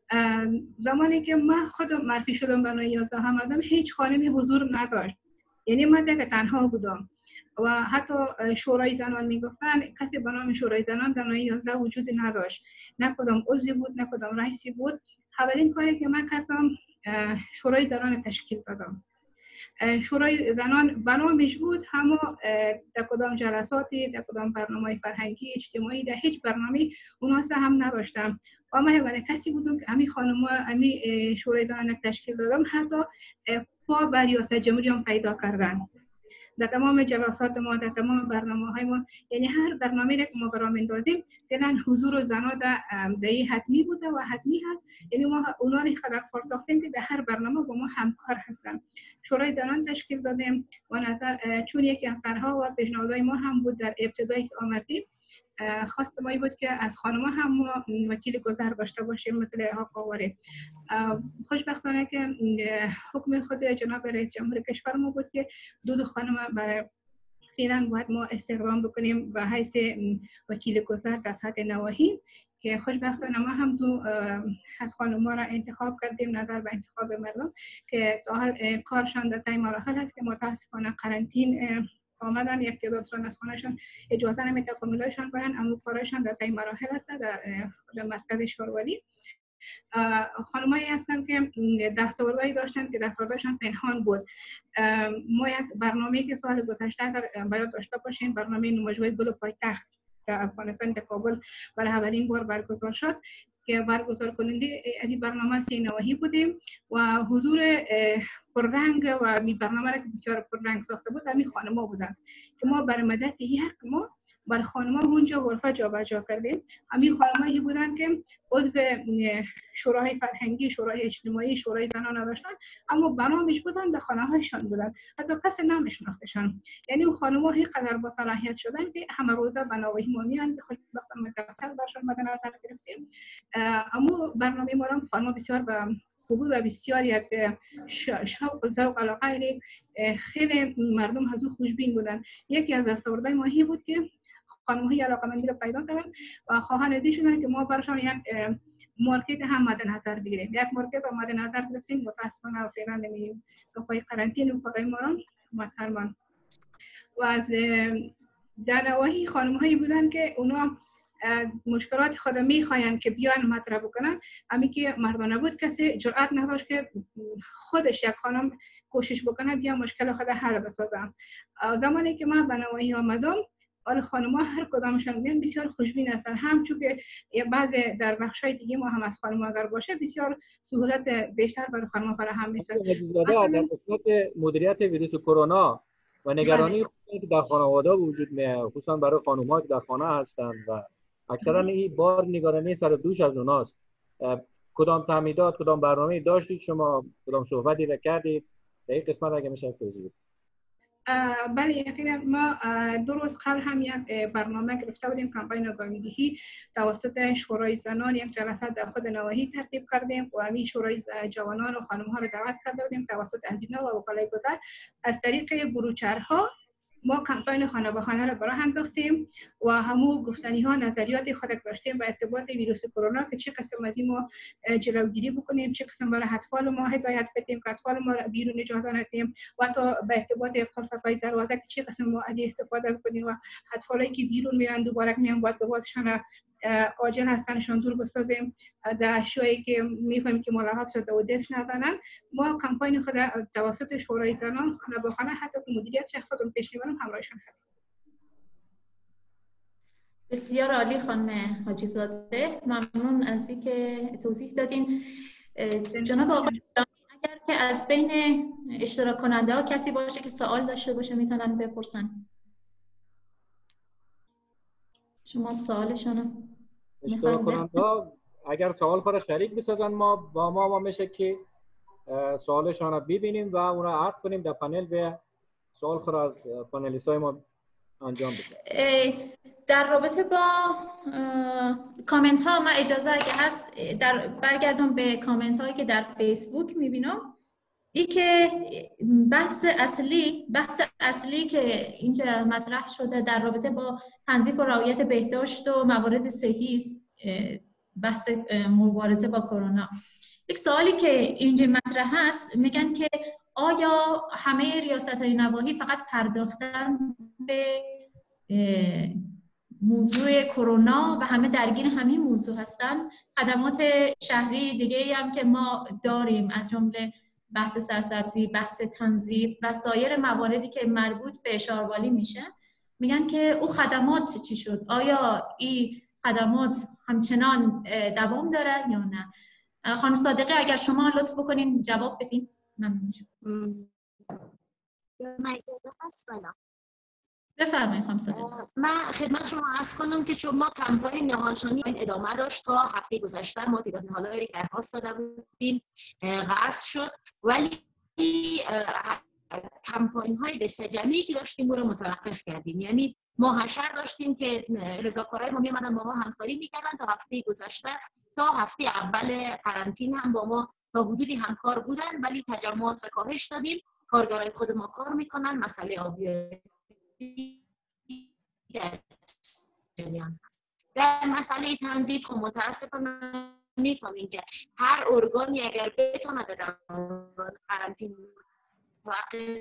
زمانی که من خودم معرفی شدم برای یازده آمدم هیچ خانمی حضور نداشت، یعنی من دیگه تنها بودم و حتی شورای زنان میگفتن کسی به نام شورای زنان در ناحیه یازده وجود نداشت، نه کدام عضوی بود نه کدام رئیسی بود. اولین کاری که من کردم شورای زنان تشکیل دادم. شورای زنان برنامه‌اش بود، اما در کدام جلساتی، در کدام برنامه فرهنگی اجتماعی، در هیچ برنامه اونها هم نداشتم. و من یعنی کسی بودم که امی خانم‌ها امی شورای زنان تشکیل دادم، حتی پا بر ریاست جمهوری هم پیدا کردن. در تمام جلسات ما، در تمام برنامه‌های ما، یعنی هر برنامه‌ای که ما برام میندازیم فعلا حضور زنان در دهی حتمی بوده و حتمی هست. یعنی ما اونا رو خدمت فرساختیم که در هر برنامه با ما همکار هستن. شورای زنان تشکیل دادیم و نظر چون یکی از طرحها و پیشنهادهای ما هم بود در ابتدایی که آمدیم، خواست ما بود که از خانم‌ها هم ما وکیل گذر داشته باشیم مثل حق آوری. خوشبختانه که حکم خود جناب رئیس جمهور کشور ما بود که دو دو خانم برای فعلا باید ما استخدام بکنیم به حیث وکیل گذر در سطح نواحی، که خوشبختانه ما هم دو از خانم‌ها را انتخاب کردیم نظر به انتخاب مردم که تا حال کارشان در طی مراحل است که متاسفانه قرنطین آمدن. یک تعدادشان از خانه‌شان اجازه نمیده فامیلایشان برن، اما کارشان در طی مراحل است در مرکز شاروالی. خانمایی هستن که دستاوردهایی داشتن که دستاوردهاشان پنهان بود. ما یک برنامه‌ای که سال گذشته باید داشته باشیم، برنامه نمایشگاه گل پایتخت در افغانستان در کابل برای اولین بار برگزار شد که برگزار کننده از این برنامه سی نواحی بودیم و حضور پررنگ و می برنامه را که بسیار پررنگ ساخته بود همین خانم‌ها بودن که ما بر مدت یک ماه بر خانم‌ها اونجا غرفه جابجا کردیم. همین خانم‌هایی بودن که عضو شورای فرهنگی، شورای اجتماعی، شورای زنان نداشتن، اما برنامه‌اش بودن در خانه‌هایشان بودن، حتی کسی نمی‌شناختشان. یعنی اون خانم‌ها اینقدر با صلاحیت شدن که همه روزه به نواحی ما میان که خوشبختانه دفتر برشان مد نظر گرفتیم. اما برنامه ما را خانم‌ها بسیار به قبول و بسیار یک شوق و ذوق علاقه خیلی مردم از او خوشبین بودن. یکی از دستاوردهای ماهی بود که خانم‌های علاقه‌مندی را پیدا کردن و خواهان ازی شدن که ما برشان یک مارکت هم مد نظر بگیریم. یک مارکت هم مد نظر گرفتیم، متأسفانه فعلا نمی‌بینیم که پای قرنطینه و کارهای ما را محترمان. و از در نواحی خانم‌هایی بودن که اونا مشکلات خود میخواین که بیان مطرح بکنن، امی که مردانه بود کسی جرأت نداشت که خودش یک خانم کوشش بکنه بیا مشکل خود حل بسازه. زمانی که من به نواحی آمدم، حال خانم‌ها هر کدامشان بیان بسیار خوشبین هستن، هم چون که بعض در بخشای دیگه ما هم از خانم‌ها اگر باشه بسیار سهولت بیشتر برای خانم‌ها فراهم میشه. در قسمت مدیریت ویروس کرونا و نگرانی که در خانواده وجود میاد، خصوصا برای خانم‌ها که در خانه هستند و اکثرا این بار نگرانی سر دوش از اوناست، کدام تعمیدات، کدام برنامه داشتید شما، کدام صحبتی را کردید در این قسمت اگه میشه توضیح بدید؟ بله یقینا ما دو روز قبل هم یک برنامه گرفته بودیم، کمپین آگاهی‌دهی توسط شورای زنان یک جلسه در خود نواحی ترتیب کردیم و همین شورای جوانان و خانم‌ها رو دعوت کرده بودیم توسط هزینه و وکلای گذر. از طریق بروچرها ما کمپین خانه به خانه را براه انداختیم و همو گفتنی ها نظریات خود داشتیم به ارتباط ویروس کرونا که چه قسم از این ما جلوگیری بکنیم، چه قسم برای اطفال ما هدایت بدیم که اطفال ما بیرون اجازه ندیم و حتی به ارتباط قلف‌های دروازه که چه قسم ما از این استفاده بکنیم و اطفالی که بیرون میرن دوباره میان باید لباسشان عاجل هستنشان دور بسازیم، در اشیایی که میفهمیم که ملاحظ شده و دست نزنن. ما کمپین خود توسط شورای زنان خانه به خانه حتی که مدیریت شخص خودم پیش میبرم همراهشان هست. بسیار عالی خانم حاجی زاده، ممنون از اینکه توضیح دادین. جناب آقای اگر که از بین اشتراک کننده ها کسی باشه که سوال داشته باشه میتونن بپرسن. شما سوالشون اشتراک کننده ها اگر سوال خود شریک بسازن ما با ما ما میشه که سوالشان رو ببینیم و اون را عرض کنیم در پنل و سوال خود از پنلیست های ما انجام بدیم. در رابطه با کامنت ها من اجازه اگه هست در برگردم به کامنت هایی که در فیسبوک میبینم. ای که بحث اصلی بحث اصلی که اینجا مطرح شده در رابطه با تنظیف و رعایت بهداشت و موارد صحی است، بحث مبارزه با کرونا. یک سوالی که اینجا مطرح هست، میگن که آیا همه ریاست‌های نواحی فقط پرداختن به موضوع کرونا و همه درگیر همین موضوع هستن؟ خدمات شهری دیگه هم که ما داریم از جمله بحث سرسبزی، بحث تنظیف و سایر مواردی که مربوط به شهروانی میشه، میگن که او خدمات چی شد؟ آیا این خدمات همچنان دوام داره یا نه؟ خانم صادقی اگر شما لطف بکنین جواب بدین ممنون میشم. بفرمایید خانم صادقی. من خدمت شما عرض کنم که چون ما کمپین نهانشانی ادامه داشت تا هفته گذشته ما تعداد نهادهایی که درخواست داده بودیم قصد شد، ولی کمپین های دسته جمعی که داشتیم رو متوقف کردیم. یعنی ما حشر داشتیم که رضاکارای ما میامدن با ما همکاری میکردن تا هفته گذشته، تا هفته اول قرنطینه هم با ما تا حدودی همکار بودن، ولی تجمعات را کاهش دادیم. کارگرای خود ما کار میکنن، مسئله آبیاری در جریان هست. در مسئله تنظیف خب متاسفانه میفهمیم که هر ارگانی اگر بتونه در قرنطینه واقع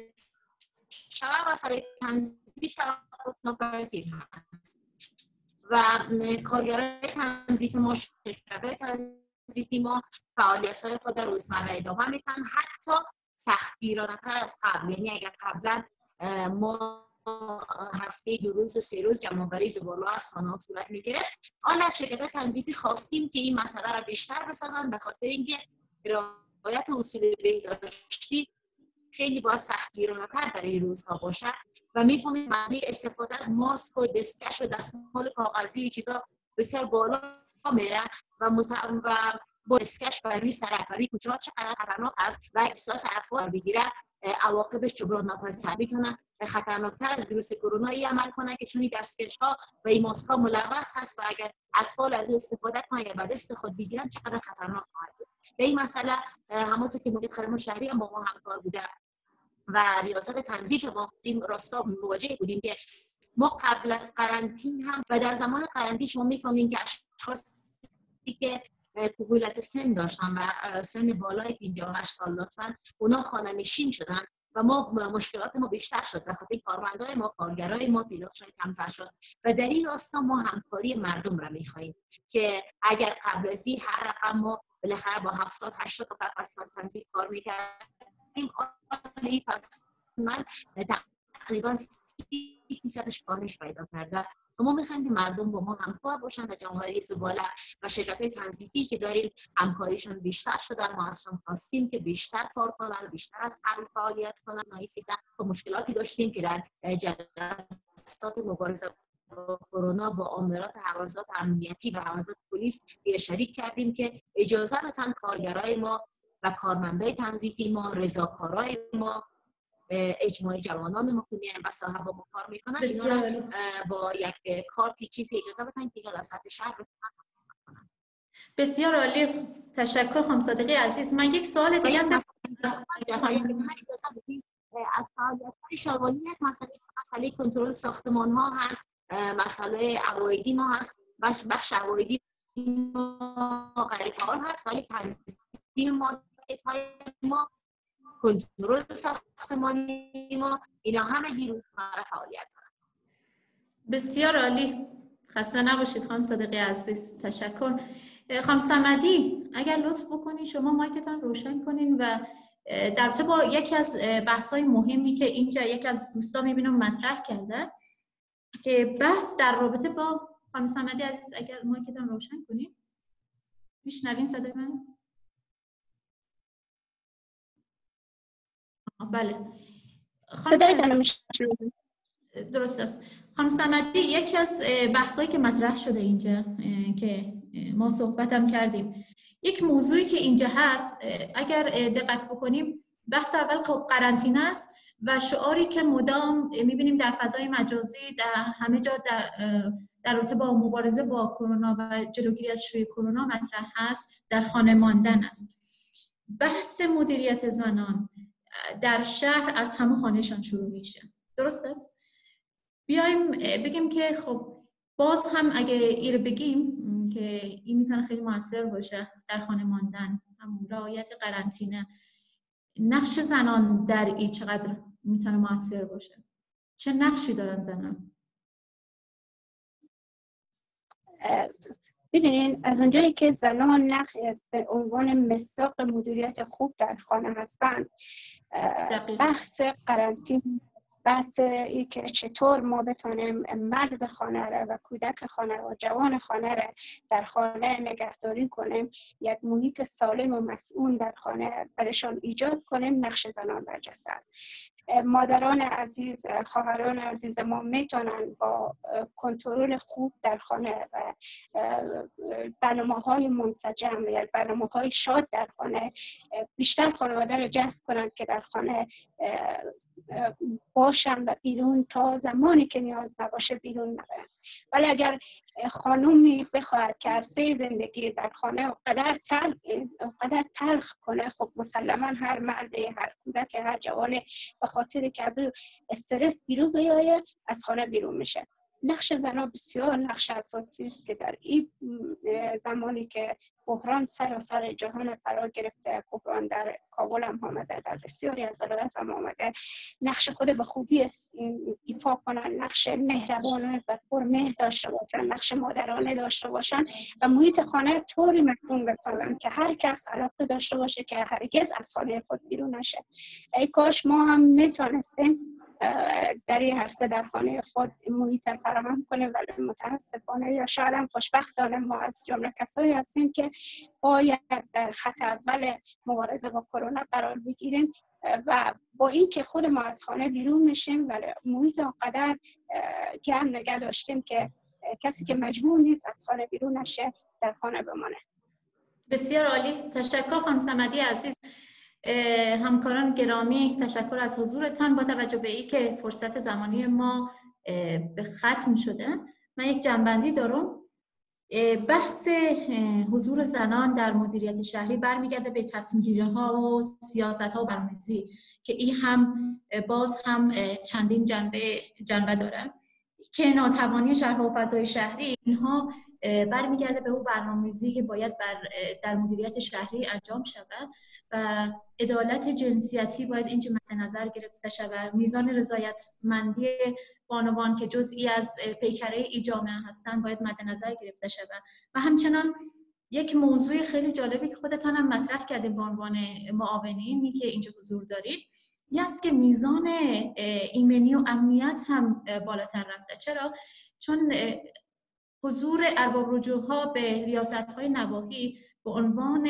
شود، مسئله تنظیف توقف ناپذیر هست و کارگرای تنظیف ما، شرکت‌های تنظیفی ما فعالیت‌های خود در روزمره ادامه میدن، حتی سختگیرانه‌تر از قبل. یعنی اگر قبلا ما هفته دو روز و سه روز جمع‌آوری زباله از خانه‌ها صورت می‌گرفت، آن از شرکت‌های تنظیفی خواستیم که این مسئله را بیشتر بسازن، به خاطر اینکه رعایت اصول بهداشتی خیلی باید سختگیرانه‌تر در این روزها باشه و می‌فهمیم معنی استفاده از ماسک و دستکش و دستمال کاغذی چیزا بسیار بالا میره و متعم و با دستکش بر روی سر روی کوچه‌ها چقدر خطرناک است و احساس اطفال بگیره عواقبش جبران ناپذیر میتونه خطرناکتر از ویروس کرونا ای عمل کنه که چون دستکش‌ها و این ماسک‌ها ملوث هست و اگر اطفال از اون استفاده کنن یا به دست خود بگیرن چقدر خطرناک خواهد بود. به این مسئله همونطور که مدیر خدمات شهری هم با ما همکار بوده و ریاست تنظیف ما این راستا مواجه بودیم که ما قبل از قرنطینه هم و در زمان قرنطینه شما می‌فهمین که اشخاصی که کهولت سن داشتن و سن بالای پنجاه و هشت سال داشتن اونا خانه نشین شدن و ما مشکلات ما بیشتر شد و خاطر کارمندای ما، کارگرای ما تعدادشون کمتر شد و در این راستا ما همکاری مردم را می‌خوایم که اگر قبل از این هر رقم ما بالاخره با هفتاد هشتاد درصد تنظیف کار می‌کردیم، عالی پرسنل تقریبا سی درصدش کاهش پیدا کرده. ما می‌خوایم که مردم با ما همکار باشند در جمع‌آوری زباله و شرکت‌های تنظیفی که داریم همکاریشون بیشتر شده. ما ازشون خواستیم که بیشتر کار کنن، بیشتر از قبل فعالیت کنن. ما سیستم مشکلاتی داشتیم که در جلسات مبارزه با کرونا با آمرات حوزات امنیتی و حوزات پلیس شریک کردیم که اجازه بدن کارگرای ما و کارمندای تنظیفی ما، رضاکارای ما اجماع جوانان ما کنیم و صاحب ما کار میکنن، اینا رو با یک کارتی چیزی اجازه بدن که در سطح شهر رو. بسیار عالی، تشکر خانم صادقی عزیز. من یک سوال دیگه هم دارم از فعالیت‌های شاروانی. یک مسئله مسئله کنترل ساختمان ها هست، مسئله عوایدی ما هست، بخش بخش عوایدی ما غیر فعال هست، ولی تنظیم مالکیت‌های ما، کنترل ساختمانی ما، اینا همه گیرو فعالیت دارن. بسیار عالی، خسته نباشید خانم صادقی عزیز، تشکر. خانم صمدی اگر لطف بکنین شما مایکتان روشن کنین و در رابطه با یکی از بحث‌های مهمی که اینجا یک از دوستان می‌بینم مطرح کرده که بحث در رابطه با خانم صمدی عزیز، اگر مایکتان روشن کنین. میشنوین صدای من؟ بله. صدایتان میشنوم. درست است. خانم صمدی، یکی از بحث‌هایی که مطرح شده اینجا که ما صحبت هم کردیم، یک موضوعی که اینجا هست اگر دقت بکنیم، بحث اول خب قرنطینه است و شعاری که مدام می‌بینیم در فضای مجازی در همه جا در در رابطه با مبارزه با کرونا و جلوگیری از شیوع کرونا مطرح هست، در خانه ماندن است. بحث مدیریت زنان در شهر از همه خانهشان شروع میشه. درست است؟ بیایم بگیم که خب باز هم اگه این رو بگیم که این میتونه خیلی موثر باشه در خانه ماندن، هم رعایت قرنطینه، نقش زنان در این چقدر میتونه موثر باشه؟ چه نقشی دارن زنان؟ ببینین از اونجایی که زنان نقش به عنوان مصداق مدیریت خوب در خانه هستن، بحث قرنطینه، بحث ای که چطور ما بتونیم مرد خانه را و کودک خانه و جوان خانه را در خانه نگهداری کنیم، یک محیط سالم و مسئول در خانه برشان ایجاد کنیم، نقش زنان برجسته است. مادران عزیز، خواهران عزیز ما میتونن با کنترل خوب در خانه و برنامه‌های منسجم یا برنامه‌های شاد در خانه بیشتر خانواده رو جذب کنند که در خانه باشن و بیرون تا زمانی که نیاز نباشه بیرون نرن. ولی اگر خانومی بخواهد که عرصه زندگی در خانه قدر تلخ قدر تلخ کنه، خب مسلما هر مرد، هر کودک، هر جوان به خاطر که از استرس بیرون بیایه از خانه بیرون میشه. نقش زنان بسیار نقش اساسی است که در این زمانی که بحران سراسر جهان فرا گرفته، بحران در کابل هم آمده، در بسیاری از ولایات هم آمده، نقش خود به خوبی ایفا کنن، نقش مهربانه و پرمهر داشته باشن، نقش مادرانه داشته باشن و محیط خانه طوری مکون بسازن که هر کس علاقه داشته باشه که هرگز از خانه خود بیرون نشه. ای کاش ما هم میتونستیم در این عرصه در خانه خود محیط فراهم کنیم، ولی متاسفانه یا شاید هم خوشبختانه ما از جمله کسایی هستیم که باید در خط اول مبارزه با کرونا قرار بگیریم و با این که خود ما از خانه بیرون میشیم ولی محیط آنقدر گرم نگه داشتیم که کسی که مجبور نیست از خانه بیرون نشه در خانه بمانه. بسیار عالی، تشکر خانم صمدی عزیز. همکاران گرامی، تشکر از حضورتان. با توجه به این که فرصت زمانی ما به ختم شده، من یک جنبندی دارم. بحث حضور زنان در مدیریت شهری برمیگرده به تصمیم‌گیری ها و سیاست ها و برنامه‌ریزی که این هم باز هم چندین جنبه جنبه داره که ناتوانی شهرها و فضای شهری، اینها برمیگرده به اون برنامه‌ریزی که باید بر در مدیریت شهری انجام شود و عدالت جنسیتی باید اینجا مد نظر گرفته شود. میزان رضایتمندی بانوان که جزئی از پیکره ای جامعه هستند باید مد نظر گرفته شود و همچنان یک موضوع خیلی جالبی که خودتان هم مطرح کردید به عنوان معاونینی که اینجا حضور دارید، این است که میزان ایمنی و امنیت هم بالاتر رفته. چرا؟ چون حضور ارباب رجوع‌ها به ریاست‌های نواحی به عنوان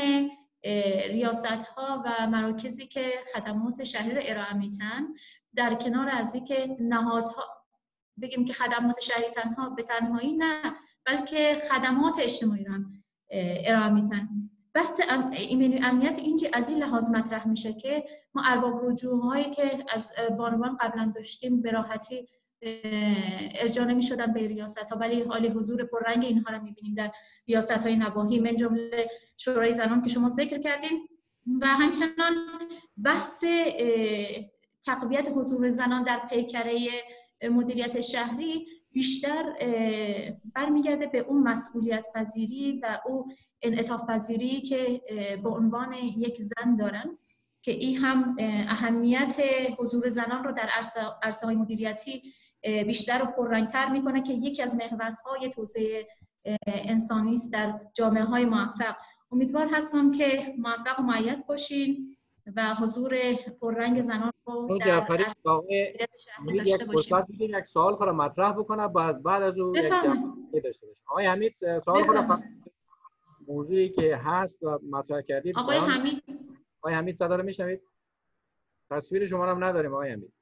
ریاست‌ها و مراکزی که خدمات شهری را ارائه میدن، در کنار از اینکه نهادها بگیم که خدمات شهری تنها به تنهایی نه، بلکه خدمات اجتماعی را هم ارائه میدن بحث ایمنی امنیت اینجا از این لحاظ مطرح میشه که ما ارباب رجوع هایی که از بانوان قبلا داشتیم به راحتی ارجاع نمی شدن به ریاست ها، ولی حال حضور پررنگ اینها رو میبینیم در ریاست های نواحی، من جمله شورای زنان که شما ذکر کردین، و همچنان بحث تقویت حضور زنان در پیکره مدیریت شهری بیشتر برمیگرده به اون مسئولیت پذیری و اون انعطاف پذیری که به عنوان یک زن دارن، که این هم اهمیت حضور زنان رو در عرصه های مدیریتی بیشتر و پررنگتر میکنه که یکی از محورهای توسعه انسانی است در جامعه های موفق. امیدوار هستم که موفق و مؤید باشین و حضور پررنگ زنان رو در عرصه شهری داشته باشین. یک سوال خود مطرح بکنه بعد بعد از اون یک جمعی داشته باشیم. آقای حمید سوال خود موضوعی که هست و مطرح کردید. آقای حمید آقای حمید صدا رو میشنوید؟ تصویر شما رو هم نداریم آقای حمید.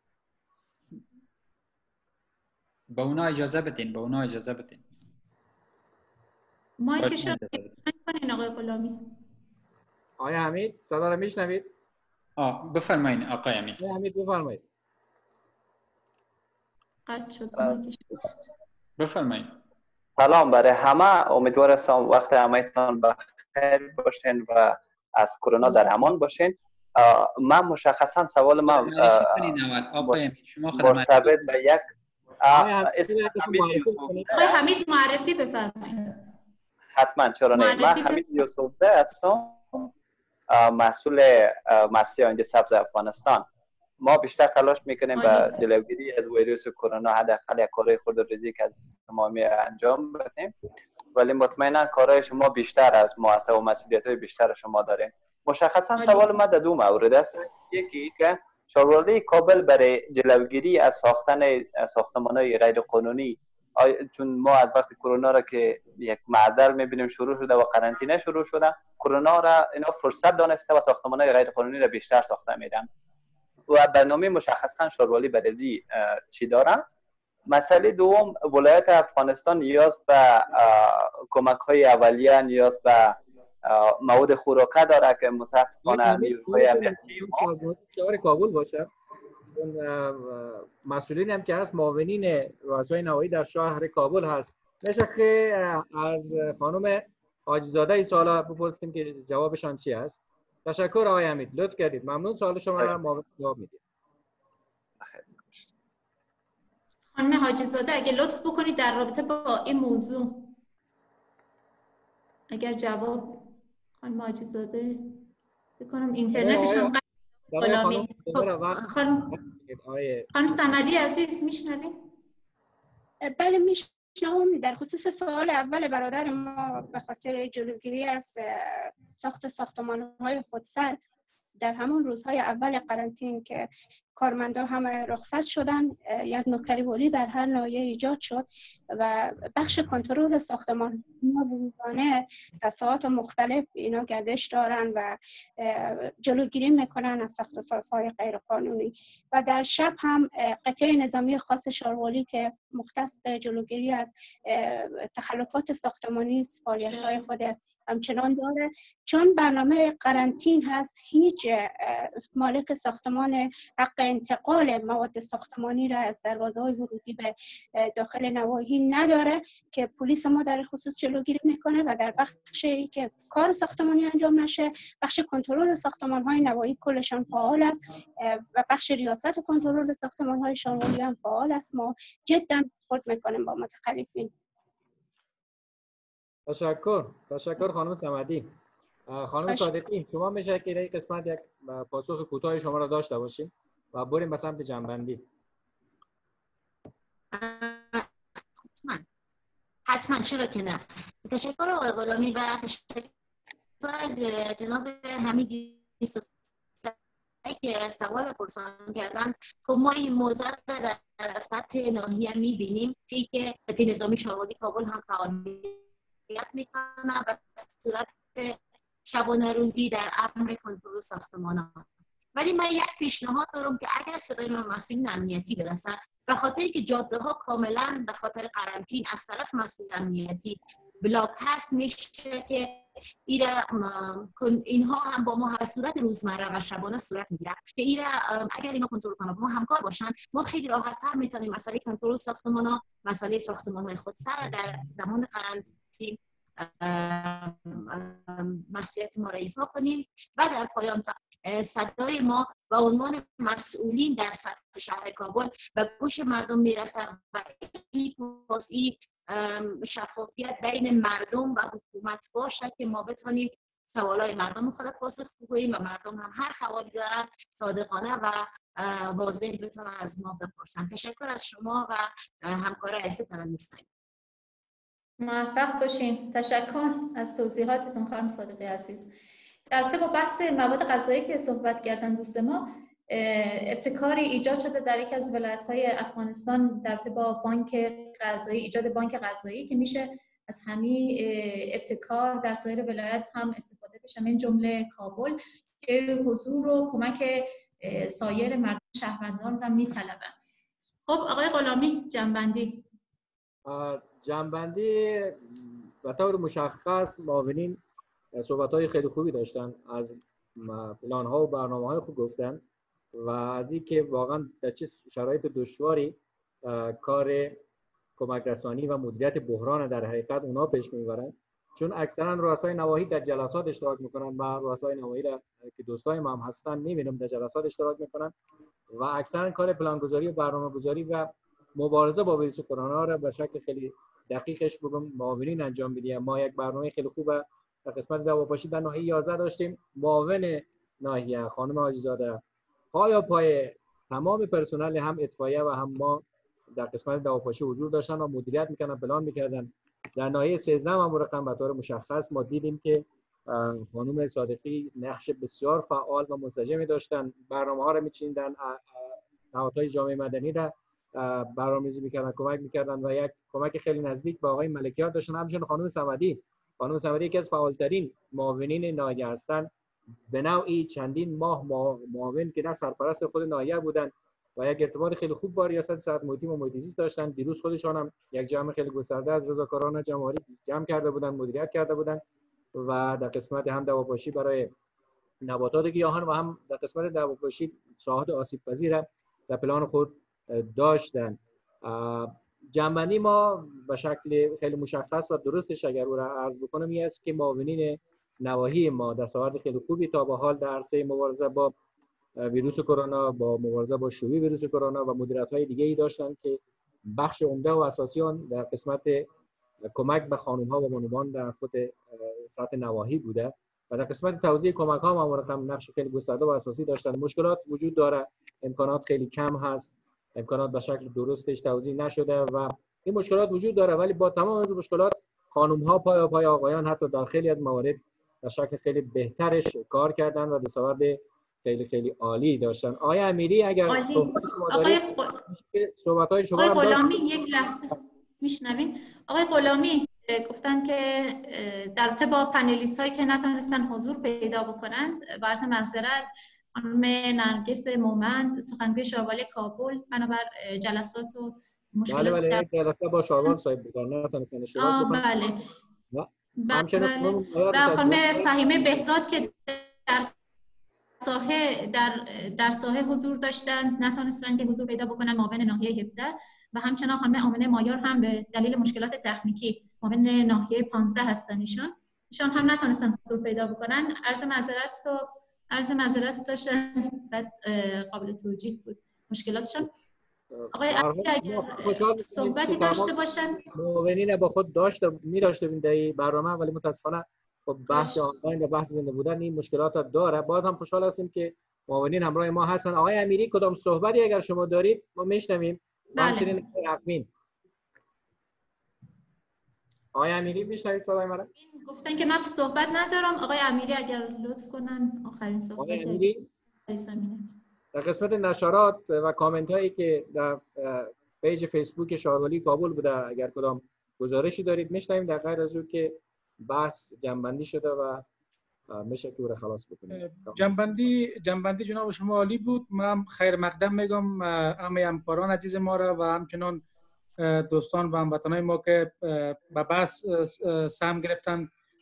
با اونا اجازه بدین، با اونا اجازه بدین. مایکش رو کنین آقای غلامی. آقای حمید صدا رو میشنوید؟ آه بفرمایید آقای حمید. آقای حمید بفرمایید. قطع شد. بفرمایید. سلام برای همه، امیدوارم وقت همه‌تان بخیر باشین و از کرونا در امان باشین. من مشخصا سوال من مرتبط به یک اسم آقای حمید معرفی بفرمایید. حتما چرا نه. من حمید یوسفزی هستم، مسئول مسیح سبز افغانستان. ما بیشتر تلاش میکنیم به جلوگیری از ویروس کرونا، حداقل یک کارهای خود ریزی که از تمامی انجام بدیم، ولی مطمئنا کارهای شما بیشتر از مؤسسه و مسئولیت‌های بیشتر شما دارین. مشخصا سوال ما در دو مورد است. یکی که شورای کابل برای جلوگیری از ساختن ساختمان‌های غیر قانونی، چون ما از وقت کرونا را که یک معذر می‌بینیم شروع شده و قرنطینه شروع شده، کرونا را اینا فرصت دانسته و ساختمان‌های غیر قانونی را بیشتر ساخته میدن و برنامه مشخصا شورولی برزی چی دارن. مسئله دوم، ولایت افغانستان نیاز به کمک‌های اولیه، نیاز به مواد خوراکه داره که متاسفانه نیروهای امنیتی ما کابل باشه. اون مسئولین هم که هست معاونین رؤسای نواحی در شهر کابل هست. میشه که از خانم حاجی‌زاده این سوالا بپرسیم که جوابشان چی است. تشکر آقای حمید، لطف کردید. ممنون. سوال شما را معاون جواب میدید. خانم حاجی‌زاده اگه لطف بکنید در رابطه با این موضوع اگر جواب خانم حاجی‌زاده بکنم اینترنتشون قطع غلامی. خانم خانم صمدی عزیز میشنوید؟ بله میشنوم. در خصوص سوال اول برادر ما به خاطر جلوگیری از ساخت ساختمان‌های خودسر در همون روزهای اول قرنطینه که کارمندا همه رخصت شدن، یک نوکری‌واری در هر ناحیه ایجاد شد و بخش کنترل ساختمان ما روزانه در ساعات مختلف اینا گردش دارن و جلوگیری میکنن از ساخت و سازهای غیرقانونی و در شب هم قطعه نظامی خاص شاروالی که مختص به جلوگیری از تخلفات ساختمانی فعالیت‌های خود همچنان داره. چون برنامه قرنطین هست، هیچ مالک ساختمان حق انتقال مواد ساختمانی را از دروازه‌های ورودی به داخل نواحی نداره که پلیس ما در خصوص جلوگیری میکنه و در بخشی که کار ساختمانی انجام نشه، بخش کنترل ساختمان‌های نواحی کلشان فعال است و بخش ریاست کنترل ساختمان‌های شانوالی هم فعال است. ما جدا خود میکنیم با متخلفین. تشکر. تشکر خانم صمدی. خانم صادقی شما میشه که این قسمت یک پاسخ کوتاه شما را داشته باشیم و بریم به سمت جنبندی. حتما حتما چرا که نه. تشکر آقای غلامی و تشکر از جناب حمید یوسفزی که سوال پرسان کردن. خب ما این موضوع را در سطح ناحیه میبینیم که قطعه نظامی شاروالی کابل هم فعالیت میکنه و صورت شبانه روزی در امر کنترل ساختمان‌ها. ولی من یک پیشنهاد دارم که اگر صدای من مسئولین امنیتی برسن، به خاطری که جاده ها کاملا به خاطر قرنطینه از طرف مسئول امنیتی بلاک هست، میشه که اینها هم با ما صورت روزمره و شبانه صورت میگیره که ایره اگر اینا کنترل کنه با ما همکار باشن ما خیلی راحت تر میتونیم مسئله کنترل ساختمان ها مسئله ساختمان های خود سر در زمان قرنطینه مسئولیت ما را ایفا کنیم و در پایان صدای ما به عنوان مسئولین در سطح شهر کابل به گوش مردم میرسه و این پاسی شفافیت بین مردم و حکومت باشه که ما بتونیم سوالای مردم خود پاسخ بدیم و مردم هم هر سوالی دارن صادقانه و واضح بتونن از ما بپرسن. تشکر از شما و همکار عزیز پناهندگان. موفق باشین. تشکر از توضیحاتتون خانم صادقی عزیز. در رابطه با بحث مواد غذایی که صحبت کردن دوست ما، ابتکاری ایجاد شده در یک از ولایت‌های افغانستان در رابطه با بانک غذایی، ایجاد بانک غذایی که میشه از همین ابتکار در سایر ولایت هم استفاده بشه، من جمله کابل که حضور و کمک سایر مردم شهروندان را میطلبن. خب آقای غلامی، جنبندی. جنبندی به طور مشخص معاونین صحبت‌های خیلی خوبی داشتن، از پلان‌ها و برنامه‌های خوب گفتن و از اینکه واقعا در چه شرایط دشواری کار کمک رسانی و مدیریت بحران در حقیقت اونا پیش میبرن، چون اکثرا رؤسای نواحی در جلسات اشتراک میکنن و رؤسای نواحی که دوستای ما هم هستن میبینم در جلسات اشتراک میکنن و اکثرا کار پلانگذاری و برنامه‌گذاری و مبارزه با ویروس کرونا را به شکل خیلی دقیقش بگم معاونین انجام میدن. ما یک برنامه خیلی خوب در قسمت دواپاشی در ناحیه یازده داشتیم. معاون ناحیه خانم حاجی‌زاده پایا پای تمام پرسنل هم اطفائیه و هم ما در قسمت دواپاشی حضور داشتن و مدیریت میکردن، پلان میکردن. در ناحیه سیزده هم رقم به طور مشخص ما دیدیم که خانم صادقی نقش بسیار فعال و منسجمی داشتن، برنامه ها رو میچیندن، نهادهای جامعه مدنی را برنامه‌ریزی میکردن، کمک میکردن و یک کمک خیلی نزدیک با آقای ملکیار داشتن. همچنین خانم صمدی خانم صمدی یکی از فعالترین معاونین ناحیه هستند، به نوعی چندین ماه معاون که نه سرپرست خود ناحیه بودن و یک ارتباط خیلی خوب با ریاست صحت محیطی و محیط زیست داشتن. دیروز خودشان هم یک جمع خیلی گسترده از رضاکاران جمهوری جمع کرده بودن، مدیریت کرده بودن و در قسمت هم دواپاشی برای نباتات گیاهان و هم در قسمت دواپاشی ساحات آسیب پذیر در پلان خود داشتن. جنبندی ما به شکل خیلی مشخص و درستش اگر او را عرض بکنم این است که معاونین نواحی ما دستاورد خیلی خوبی تا به حال در عرصه مبارزه با ویروس کرونا، با مبارزه با شیوع ویروس کرونا و مدیریت‌های دیگه‌ای داشتن که بخش عمده و اساسی آن در قسمت کمک به خانم‌ها و بانوان در خود سطح نواحی بوده و در قسمت توزیع کمک‌ها هم رقم نقش خیلی گسترده و اساسی داشتن. مشکلات وجود داره، امکانات خیلی کم هست، امکانات به شکل درستش توزیع نشده و این مشکلات وجود داره، ولی با تمام این مشکلات خانم‌ها پای پای آقایان حتی در خیلی از موارد به شکل خیلی بهترش کار کردن و دستاورد خیلی خیلی عالی داشتن. آقای امیری اگر صحبت شما دارید صحبت‌های شما آقای غلامی یک لحظه میشنوین؟ آقای غلامی گفتن که در رابطه با پنلیست هایی که نتونستن حضور پیدا بکنند برات معذرت، خانم نرگس مومند سخنگوی شاروال کابل بنابر جلسات و مشکلات بله بله جلسه با شاروال صاحب بودن نتونستن اشتراک بکنن. بله بله و خانم فهیمه بهزاد که در ساحه در در ساحه حضور داشتن نتونستن که حضور پیدا بکنن، معاون ناحیه هفده و همچنان خانم آمنه مایار هم به دلیل مشکلات تکنیکی معاون ناحیه پانزده هستن، ایشون ایشون هم نتونستن حضور پیدا بکنن. عرض معذرت و عرض معذرت داشتن بعد قابل توجیه بود مشکلاتشون. آقای علی اگر صحبتی داشته باشن معاونین با خود داشته می داشته در برنامه، ولی متاسفانه خب بحث آنلاین و بحث زنده بودن این مشکلات داره. باز هم خوشحال هستیم که معاونین همراه ما هستن. آقای امیری کدام صحبتی اگر شما دارید ما میشنویم. بله. آقای امیری میشنوید صدای من؟ گفتن که من صحبت ندارم. آقای امیری اگر لطف کنن آخرین صحبت. آقای امیری در قسمت نشرات و کامنت هایی که در پیج فیسبوک شاروالی کابل بوده اگر کدام گزارشی دارید میشنویم، در غیر از اون که بحث جنبندی شده و میشه که او را خلاص بکنیم. جنبندی جنبندی جناب شما عالی بود. من خیر مقدم میگم همه همکاران عزیز ما را و همچنان دوستان و هموطنان ما که به بحث سهم گرفتن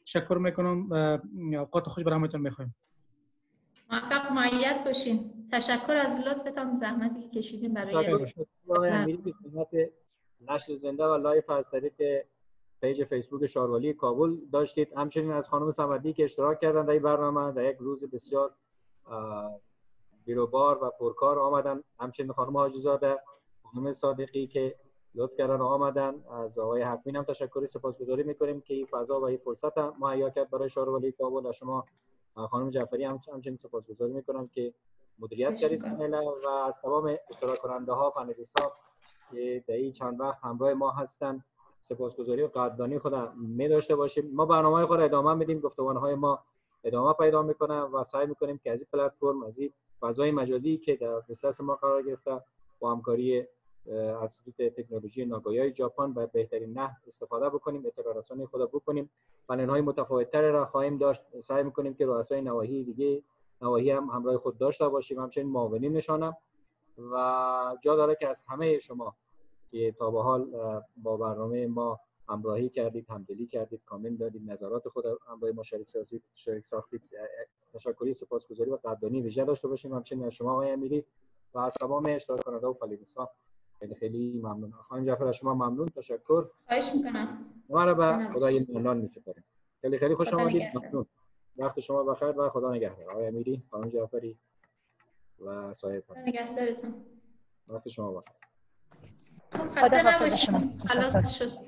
تشکر میکنم. اوقات خوش برامتون میخوایم. موفق مؤید باشین. تشکر از لطفتان، زحمتی که کشیدین برای آقای امیری که خدمت نشر زنده و لایف از طریق پیج فیسبوک شاروالی کابل داشتید. همچنین از خانم صمدی که اشتراک کردن در این برنامه، در یک روز بسیار بیروبار و پرکار آمدن. همچنین خانم حاجی زاده، خانم صادقی که لطف کردن آمدن. از آقای حکمین هم تشکری سپاسگزاری میکنیم که این فضا و این فرصت مهیا کرد برای شاروالی کابل. و شما خانم جعفری هم همچنین سپاسگزاری میکنم که مدیریت کردید و از تمام اشتراک کننده ها، پنلیست‌ها که در این چند وقت همراه ما هستن سپاسگزاری و قدردانی خود می داشته باشیم. ما برنامه‌های خود ادامه میدیم، گفتگوهای ما ادامه پیدا میکنه و سعی میکنیم که از این پلتفرم، از این فضای مجازی که در دسترس ما قرار گرفته، با همکاری انستیتوت تکنولوژی ناگویای ژاپن به بهترین نحو استفاده بکنیم، اطلاع رسانی خود بکنیم. پنل‌های متفاوت‌تر را خواهیم داشت. سعی میکنیم که رؤسای نواحی دیگه نواحی هم همراه خود داشته باشیم، همچنین معاونین نشانم. و جا داره که از همه شما که تا به حال با برنامه ما همراهی کردید، همدلی کردید، کامنت دادید، نظرات خود همراه ما شریک سازید، شریک ساختید، تشکری، سپاسگزاری و قدردانی ویژه داشته باشیم. همچنین از شما آقای امیری و از تمام اشتراک کننده و پنلیست‌ها خیلی خیلی ممنون. خانم جعفر از شما ممنون، تشکر. خواهش میکنم. ما را به خدای منان می‌سپاریم. خیلی خیلی خوش آمدید. ممنون. وقت شما بخیر و خدا نگهدار. آقای امیری، خانم جعفری و سایر نگهدارتون. وقت شما بخیر. خسته نباشید. خلاص شد.